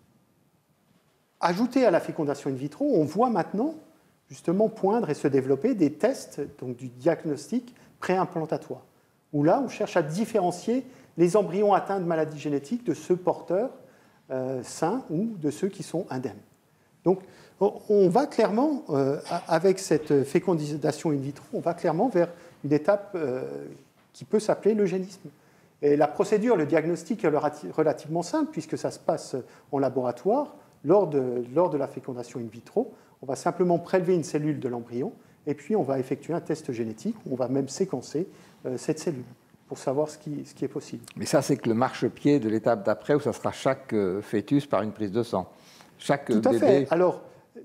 ajouté à la fécondation in vitro, on voit maintenant justement poindre et se développer des tests, donc du diagnostic préimplantatoire, où là, on cherche à différencier les embryons atteints de maladies génétiques de ceux porteurs sains ou de ceux qui sont indemnes. Donc, on va clairement, avec cette fécondation in vitro, on va clairement vers une étape qui peut s'appeler l'eugénisme. Et la procédure, le diagnostic est relativement simple, puisque ça se passe en laboratoire. Lors de la fécondation in vitro, on va simplement prélever une cellule de l'embryon, et puis on va effectuer un test génétique, où on va même séquencer cette cellule, pour savoir ce qui est possible. Mais ça, c'est que le marchepied de l'étape d'après, où ça sera chaque fœtus par une prise de sang. Chaque Tout à bébé... fait. Alors,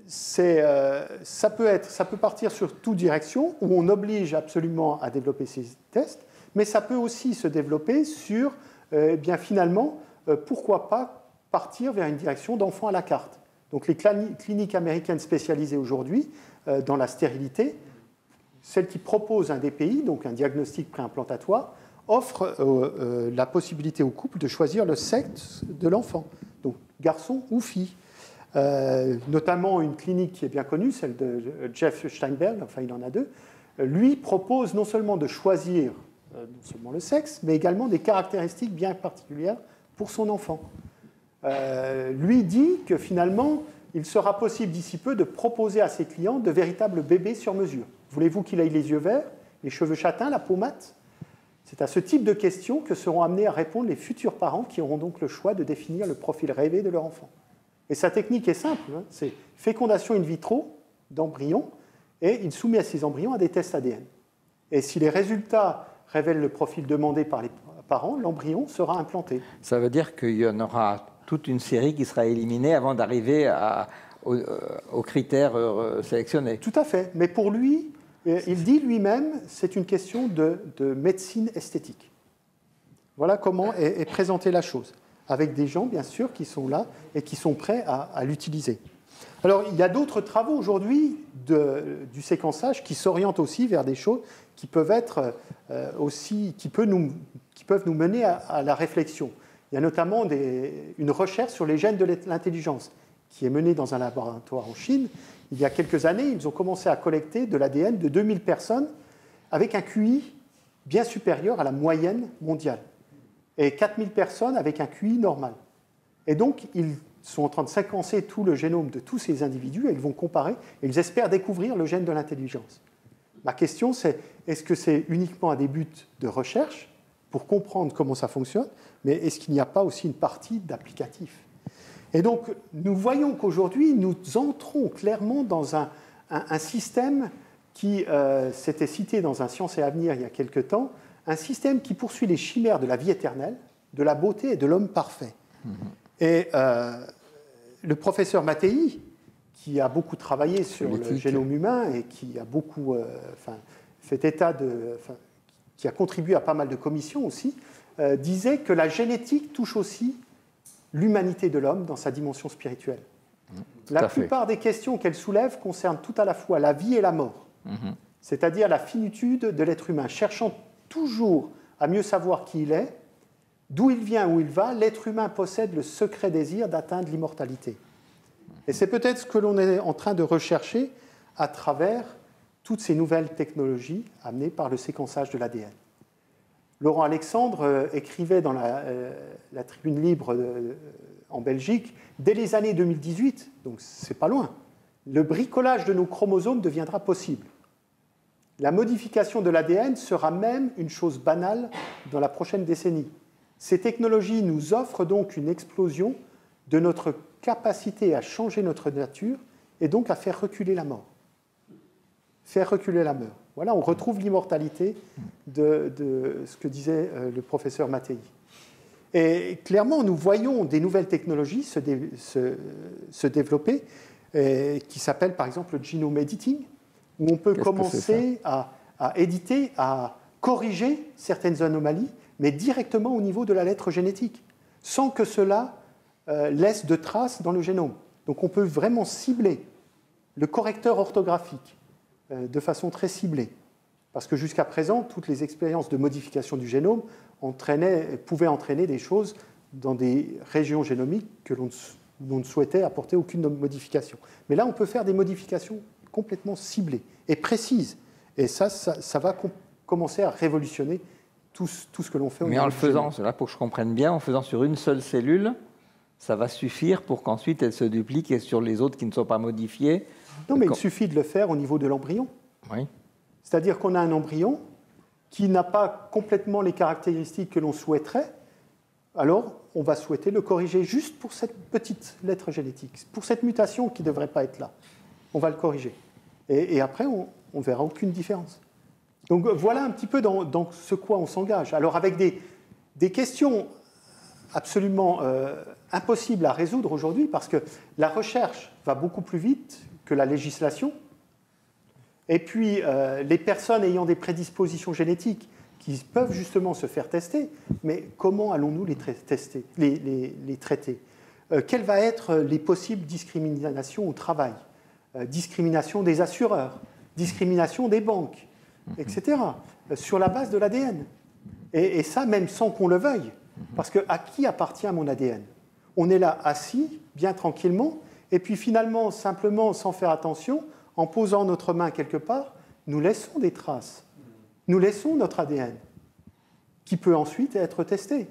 ça peut partir sur toute direction, où on oblige absolument à développer ces tests, mais ça peut aussi se développer sur, finalement, pourquoi pas partir vers une direction d'enfants à la carte. Donc les cliniques américaines spécialisées aujourd'hui dans la stérilité, celles qui proposent un DPI, donc un diagnostic préimplantatoire, offrent la possibilité au couple de choisir le sexe de l'enfant, donc garçon ou fille. Notamment une clinique qui est bien connue, celle de Jeff Steinberg, enfin il en a deux, lui propose non seulement de choisir non seulement le sexe, mais également des caractéristiques bien particulières pour son enfant. Lui dit que finalement, il sera possible d'ici peu de proposer à ses clients de véritables bébés sur mesure. Voulez-vous qu'il ait les yeux verts, les cheveux châtains, la peau mate? C'est à ce type de questions que seront amenés à répondre les futurs parents qui auront donc le choix de définir le profil rêvé de leur enfant. Et sa technique est simple, c'est fécondation in vitro d'embryons, et il soumet ces embryons à des tests ADN. Et si les résultats révèlent le profil demandé par les parents, l'embryon sera implanté. Ça veut dire qu'il y en aura toute une série qui sera éliminée avant d'arriver aux critères sélectionnés. Tout à fait. Mais pour lui, il dit lui-même, c'est une question de médecine esthétique. Voilà comment est présentée la chose. Avec des gens, bien sûr, qui sont là et qui sont prêts à l'utiliser. Alors, il y a d'autres travaux aujourd'hui du séquençage qui s'orientent aussi vers des choses qui peuvent être qui peuvent nous mener à la réflexion. Il y a notamment une recherche sur les gènes de l'intelligence qui est menée dans un laboratoire en Chine. Il y a quelques années, ils ont commencé à collecter de l'ADN de 2000 personnes avec un QI bien supérieur à la moyenne mondiale. et 4000 personnes avec un QI normal. Et donc, ils sont en train de séquencer tout le génome de tous ces individus et ils vont comparer et ils espèrent découvrir le gène de l'intelligence. Ma question, c'est est-ce que c'est uniquement à des buts de recherche pour comprendre comment ça fonctionne, mais est-ce qu'il n'y a pas aussi une partie d'applicatif? Et donc, nous voyons qu'aujourd'hui, nous entrons clairement dans un système qui s'était cité dans un Science et Avenir il y a quelque temps, un système qui poursuit les chimères de la vie éternelle, de la beauté et de l'homme parfait. Et le professeur Mattei, qui a beaucoup travaillé sur le génome humain et qui a beaucoup fait qui a contribué à pas mal de commissions aussi, disait que la génétique touche aussi l'humanité de l'homme dans sa dimension spirituelle. La plupart des questions qu'elle soulève concernent tout à la fois la vie et la mort, c'est-à-dire la finitude de l'être humain. Cherchant toujours à mieux savoir qui il est, d'où il vient, où il va, l'être humain possède le secret désir d'atteindre l'immortalité. Et c'est peut-être ce que l'on est en train de rechercher à travers toutes ces nouvelles technologies amenées par le séquençage de l'ADN. Laurent Alexandre écrivait dans la Tribune Libre en Belgique, dès les années 2018, donc c'est pas loin, le bricolage de nos chromosomes deviendra possible. La modification de l'ADN sera même une chose banale dans la prochaine décennie. Ces technologies nous offrent donc une explosion de notre capacité à changer notre nature et donc à faire reculer la mort. Faire reculer la mort. Voilà, on retrouve l'immortalité de ce que disait le professeur Mattei. Et clairement, nous voyons des nouvelles technologies se développer, qui s'appellent par exemple le genome editing, où on peut commencer à éditer, à corriger certaines anomalies, mais directement au niveau de la lettre génétique, sans que cela laisse de traces dans le génome. Donc on peut vraiment cibler le correcteur orthographique de façon très ciblée. Parce que jusqu'à présent, toutes les expériences de modification du génome pouvaient entraîner des choses dans des régions génomiques que l'on ne souhaitait apporter aucune modification. Mais là, on peut faire des modifications complètement ciblées et précises. Et ça va commencer à révolutionner tout ce que l'on fait. Mais en le faisant, cela pour que je comprenne bien, en faisant sur une seule cellule, ça va suffire pour qu'ensuite elle se duplique et sur les autres qui ne sont pas modifiées. Non, mais il suffit de le faire au niveau de l'embryon. Oui. C'est-à-dire qu'on a un embryon qui n'a pas complètement les caractéristiques que l'on souhaiterait, alors on va souhaiter le corriger juste pour cette petite lettre génétique, pour cette mutation qui ne devrait pas être là. On va le corriger. Et après, on ne verra aucune différence. Donc voilà un petit peu dans ce quoi on s'engage. Alors avec des questions absolument impossibles à résoudre aujourd'hui, parce que la recherche va beaucoup plus vite que la législation. Et puis, les personnes ayant des prédispositions génétiques qui peuvent justement se faire tester, mais comment allons-nous les traiter? Quelles vont être les possibles discriminations au travail? Discrimination des assureurs, discrimination des banques, etc., sur la base de l'ADN. Et ça, même sans qu'on le veuille. Parce qu'à qui appartient mon ADN? On est là assis, bien tranquillement, et puis finalement, simplement, sans faire attention, en posant notre main quelque part, nous laissons des traces. Nous laissons notre ADN, qui peut ensuite être testé.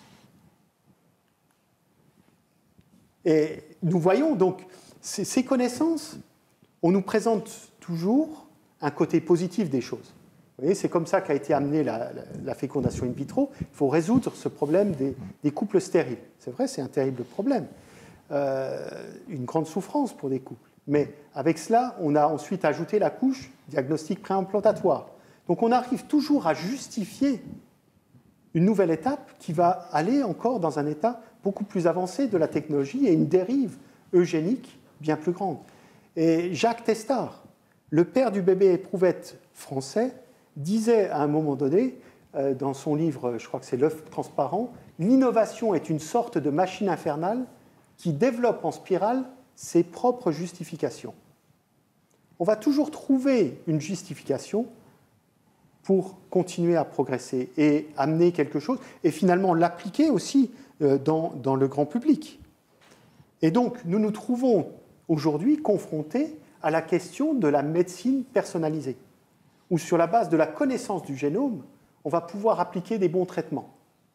Et nous voyons donc, ces connaissances, on nous présente toujours un côté positif des choses. Vous voyez, c'est comme ça qu'a été amenée la fécondation in vitro. Il faut résoudre ce problème des couples stériles. C'est vrai, c'est un terrible problème. Une grande souffrance pour des couples. Mais avec cela, on a ensuite ajouté la couche diagnostic préimplantatoire. Donc on arrive toujours à justifier une nouvelle étape qui va aller encore dans un état beaucoup plus avancé de la technologie et une dérive eugénique bien plus grande. Et Jacques Testard, le père du bébé éprouvette français, disait à un moment donné, dans son livre, je crois que c'est L'œuf transparent, l'innovation est une sorte de machine infernale qui développe en spirale ses propres justifications. On va toujours trouver une justification pour continuer à progresser et amener quelque chose, et finalement l'appliquer aussi dans le grand public. Et donc, nous nous trouvons aujourd'hui confrontés à la question de la médecine personnalisée, où sur la base de la connaissance du génome, on va pouvoir appliquer des bons traitements.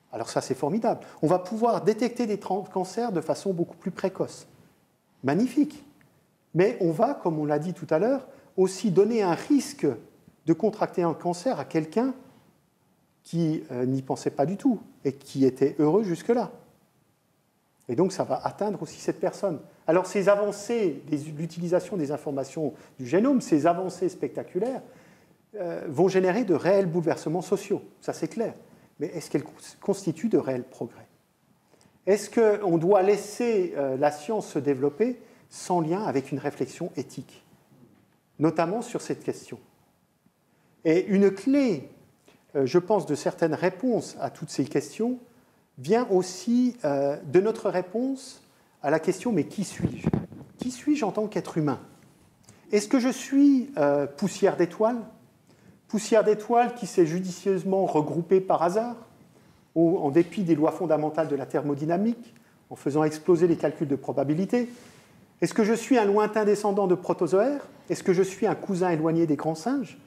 Alors ça, c'est formidable. On va pouvoir détecter des cancers de façon beaucoup plus précoce. Magnifique. Mais on va, comme on l'a dit tout à l'heure, aussi donner un risque de contracter un cancer à quelqu'un qui n'y pensait pas du tout et qui était heureux jusque-là. Et donc, ça va atteindre aussi cette personne. Alors, ces avancées, l'utilisation des informations du génome, ces avancées spectaculaires, vont générer de réels bouleversements sociaux, ça c'est clair. Mais est-ce qu'elles constituent de réels progrès? Est-ce qu'on doit laisser la science se développer sans lien avec une réflexion éthique, notamment sur cette question? Et une clé, je pense, de certaines réponses à toutes ces questions vient aussi de notre réponse à la question « mais qui suis-je » ? Qui suis-je en tant qu'être humain? Est-ce que je suis poussière d'étoiles? Poussière d'étoiles qui s'est judicieusement regroupée par hasard, ou en dépit des lois fondamentales de la thermodynamique, en faisant exploser les calculs de probabilité? Est-ce que je suis un lointain descendant de protozoaires? Est-ce que je suis un cousin éloigné des grands singes?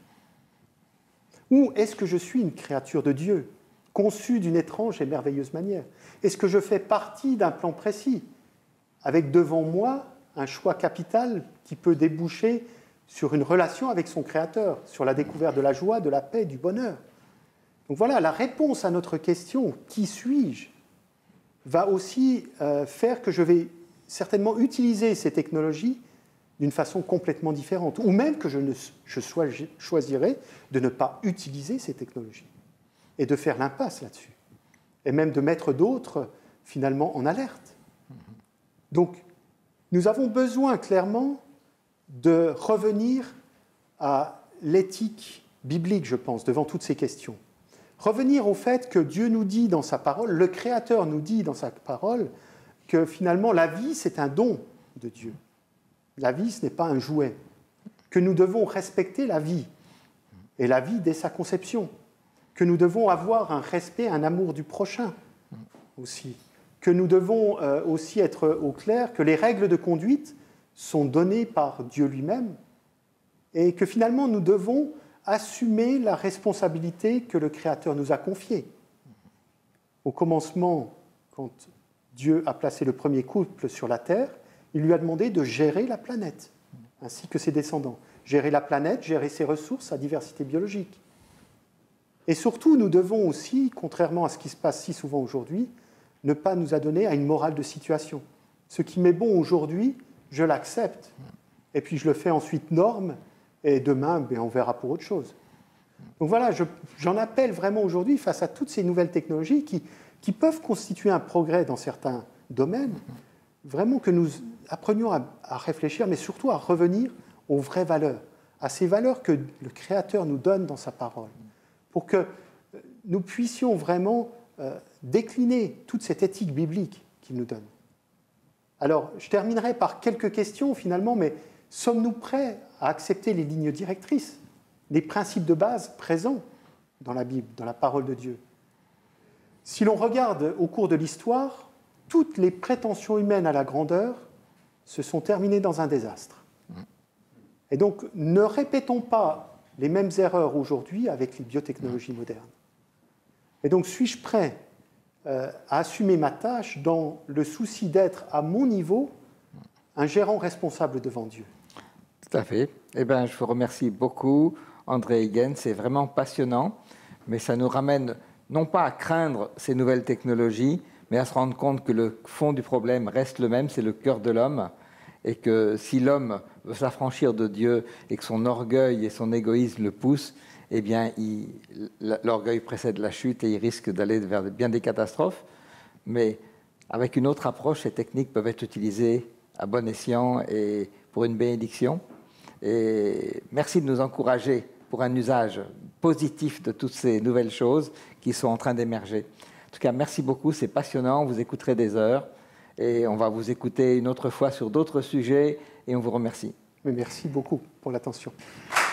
Ou est-ce que je suis une créature de Dieu, conçue d'une étrange et merveilleuse manière? Est-ce que je fais partie d'un plan précis, avec devant moi un choix capital qui peut déboucher sur une relation avec son Créateur, sur la découverte de la joie, de la paix, du bonheur? Donc voilà, la réponse à notre question « qui suis-je » va aussi faire que je vais certainement utiliser ces technologies d'une façon complètement différente, ou même que je choisirai de ne pas utiliser ces technologies, et de faire l'impasse là-dessus, et même de mettre d'autres, finalement, en alerte. Donc, nous avons besoin, clairement, de revenir à l'éthique biblique, je pense, devant toutes ces questions. Revenir au fait que Dieu nous dit dans sa parole, le Créateur nous dit dans sa parole, que finalement la vie, c'est un don de Dieu. La vie, ce n'est pas un jouet. Que nous devons respecter la vie, et la vie dès sa conception. Que nous devons avoir un respect, un amour du prochain aussi. Que nous devons aussi être au clair que les règles de conduite sont données par Dieu lui-même, et que finalement nous devons assumer la responsabilité que le Créateur nous a confiée. Au commencement, quand Dieu a placé le premier couple sur la terre, il lui a demandé de gérer la planète, ainsi que ses descendants. Gérer la planète, gérer ses ressources, sa diversité biologique. Et surtout, nous devons aussi, contrairement à ce qui se passe si souvent aujourd'hui, ne pas nous adonner à une morale de situation. Ce qui m'est bon aujourd'hui, je l'accepte, et puis je le fais ensuite norme, et demain, on verra pour autre chose. Donc voilà, j'en appelle vraiment aujourd'hui, face à toutes ces nouvelles technologies qui peuvent constituer un progrès dans certains domaines, vraiment que nous apprenions à réfléchir, mais surtout à revenir aux vraies valeurs, à ces valeurs que le Créateur nous donne dans sa parole, pour que nous puissions vraiment décliner toute cette éthique biblique qu'il nous donne. Alors, je terminerai par quelques questions finalement, mais sommes-nous prêts à accepter les lignes directrices, les principes de base présents dans la Bible, dans la parole de Dieu? Si l'on regarde au cours de l'histoire, toutes les prétentions humaines à la grandeur se sont terminées dans un désastre. Et donc, ne répétons pas les mêmes erreurs aujourd'hui avec les biotechnologies modernes. Et donc, suis-je prêt à assumer ma tâche dans le souci d'être, à mon niveau, un gérant responsable devant Dieu? Tout à fait. Eh bien, je vous remercie beaucoup, André Huygens. C'est vraiment passionnant, mais ça nous ramène non pas à craindre ces nouvelles technologies, mais à se rendre compte que le fond du problème reste le même, c'est le cœur de l'homme, et que si l'homme veut s'affranchir de Dieu et que son orgueil et son égoïsme le poussent, eh bien, l'orgueil précède la chute et il risque d'aller vers bien des catastrophes. Mais avec une autre approche, ces techniques peuvent être utilisées à bon escient et pour une bénédiction. Et merci de nous encourager pour un usage positif de toutes ces nouvelles choses qui sont en train d'émerger. En tout cas, merci beaucoup, c'est passionnant, vous écouterez des heures et on va vous écouter une autre fois sur d'autres sujets et on vous remercie. Mais merci beaucoup pour l'attention.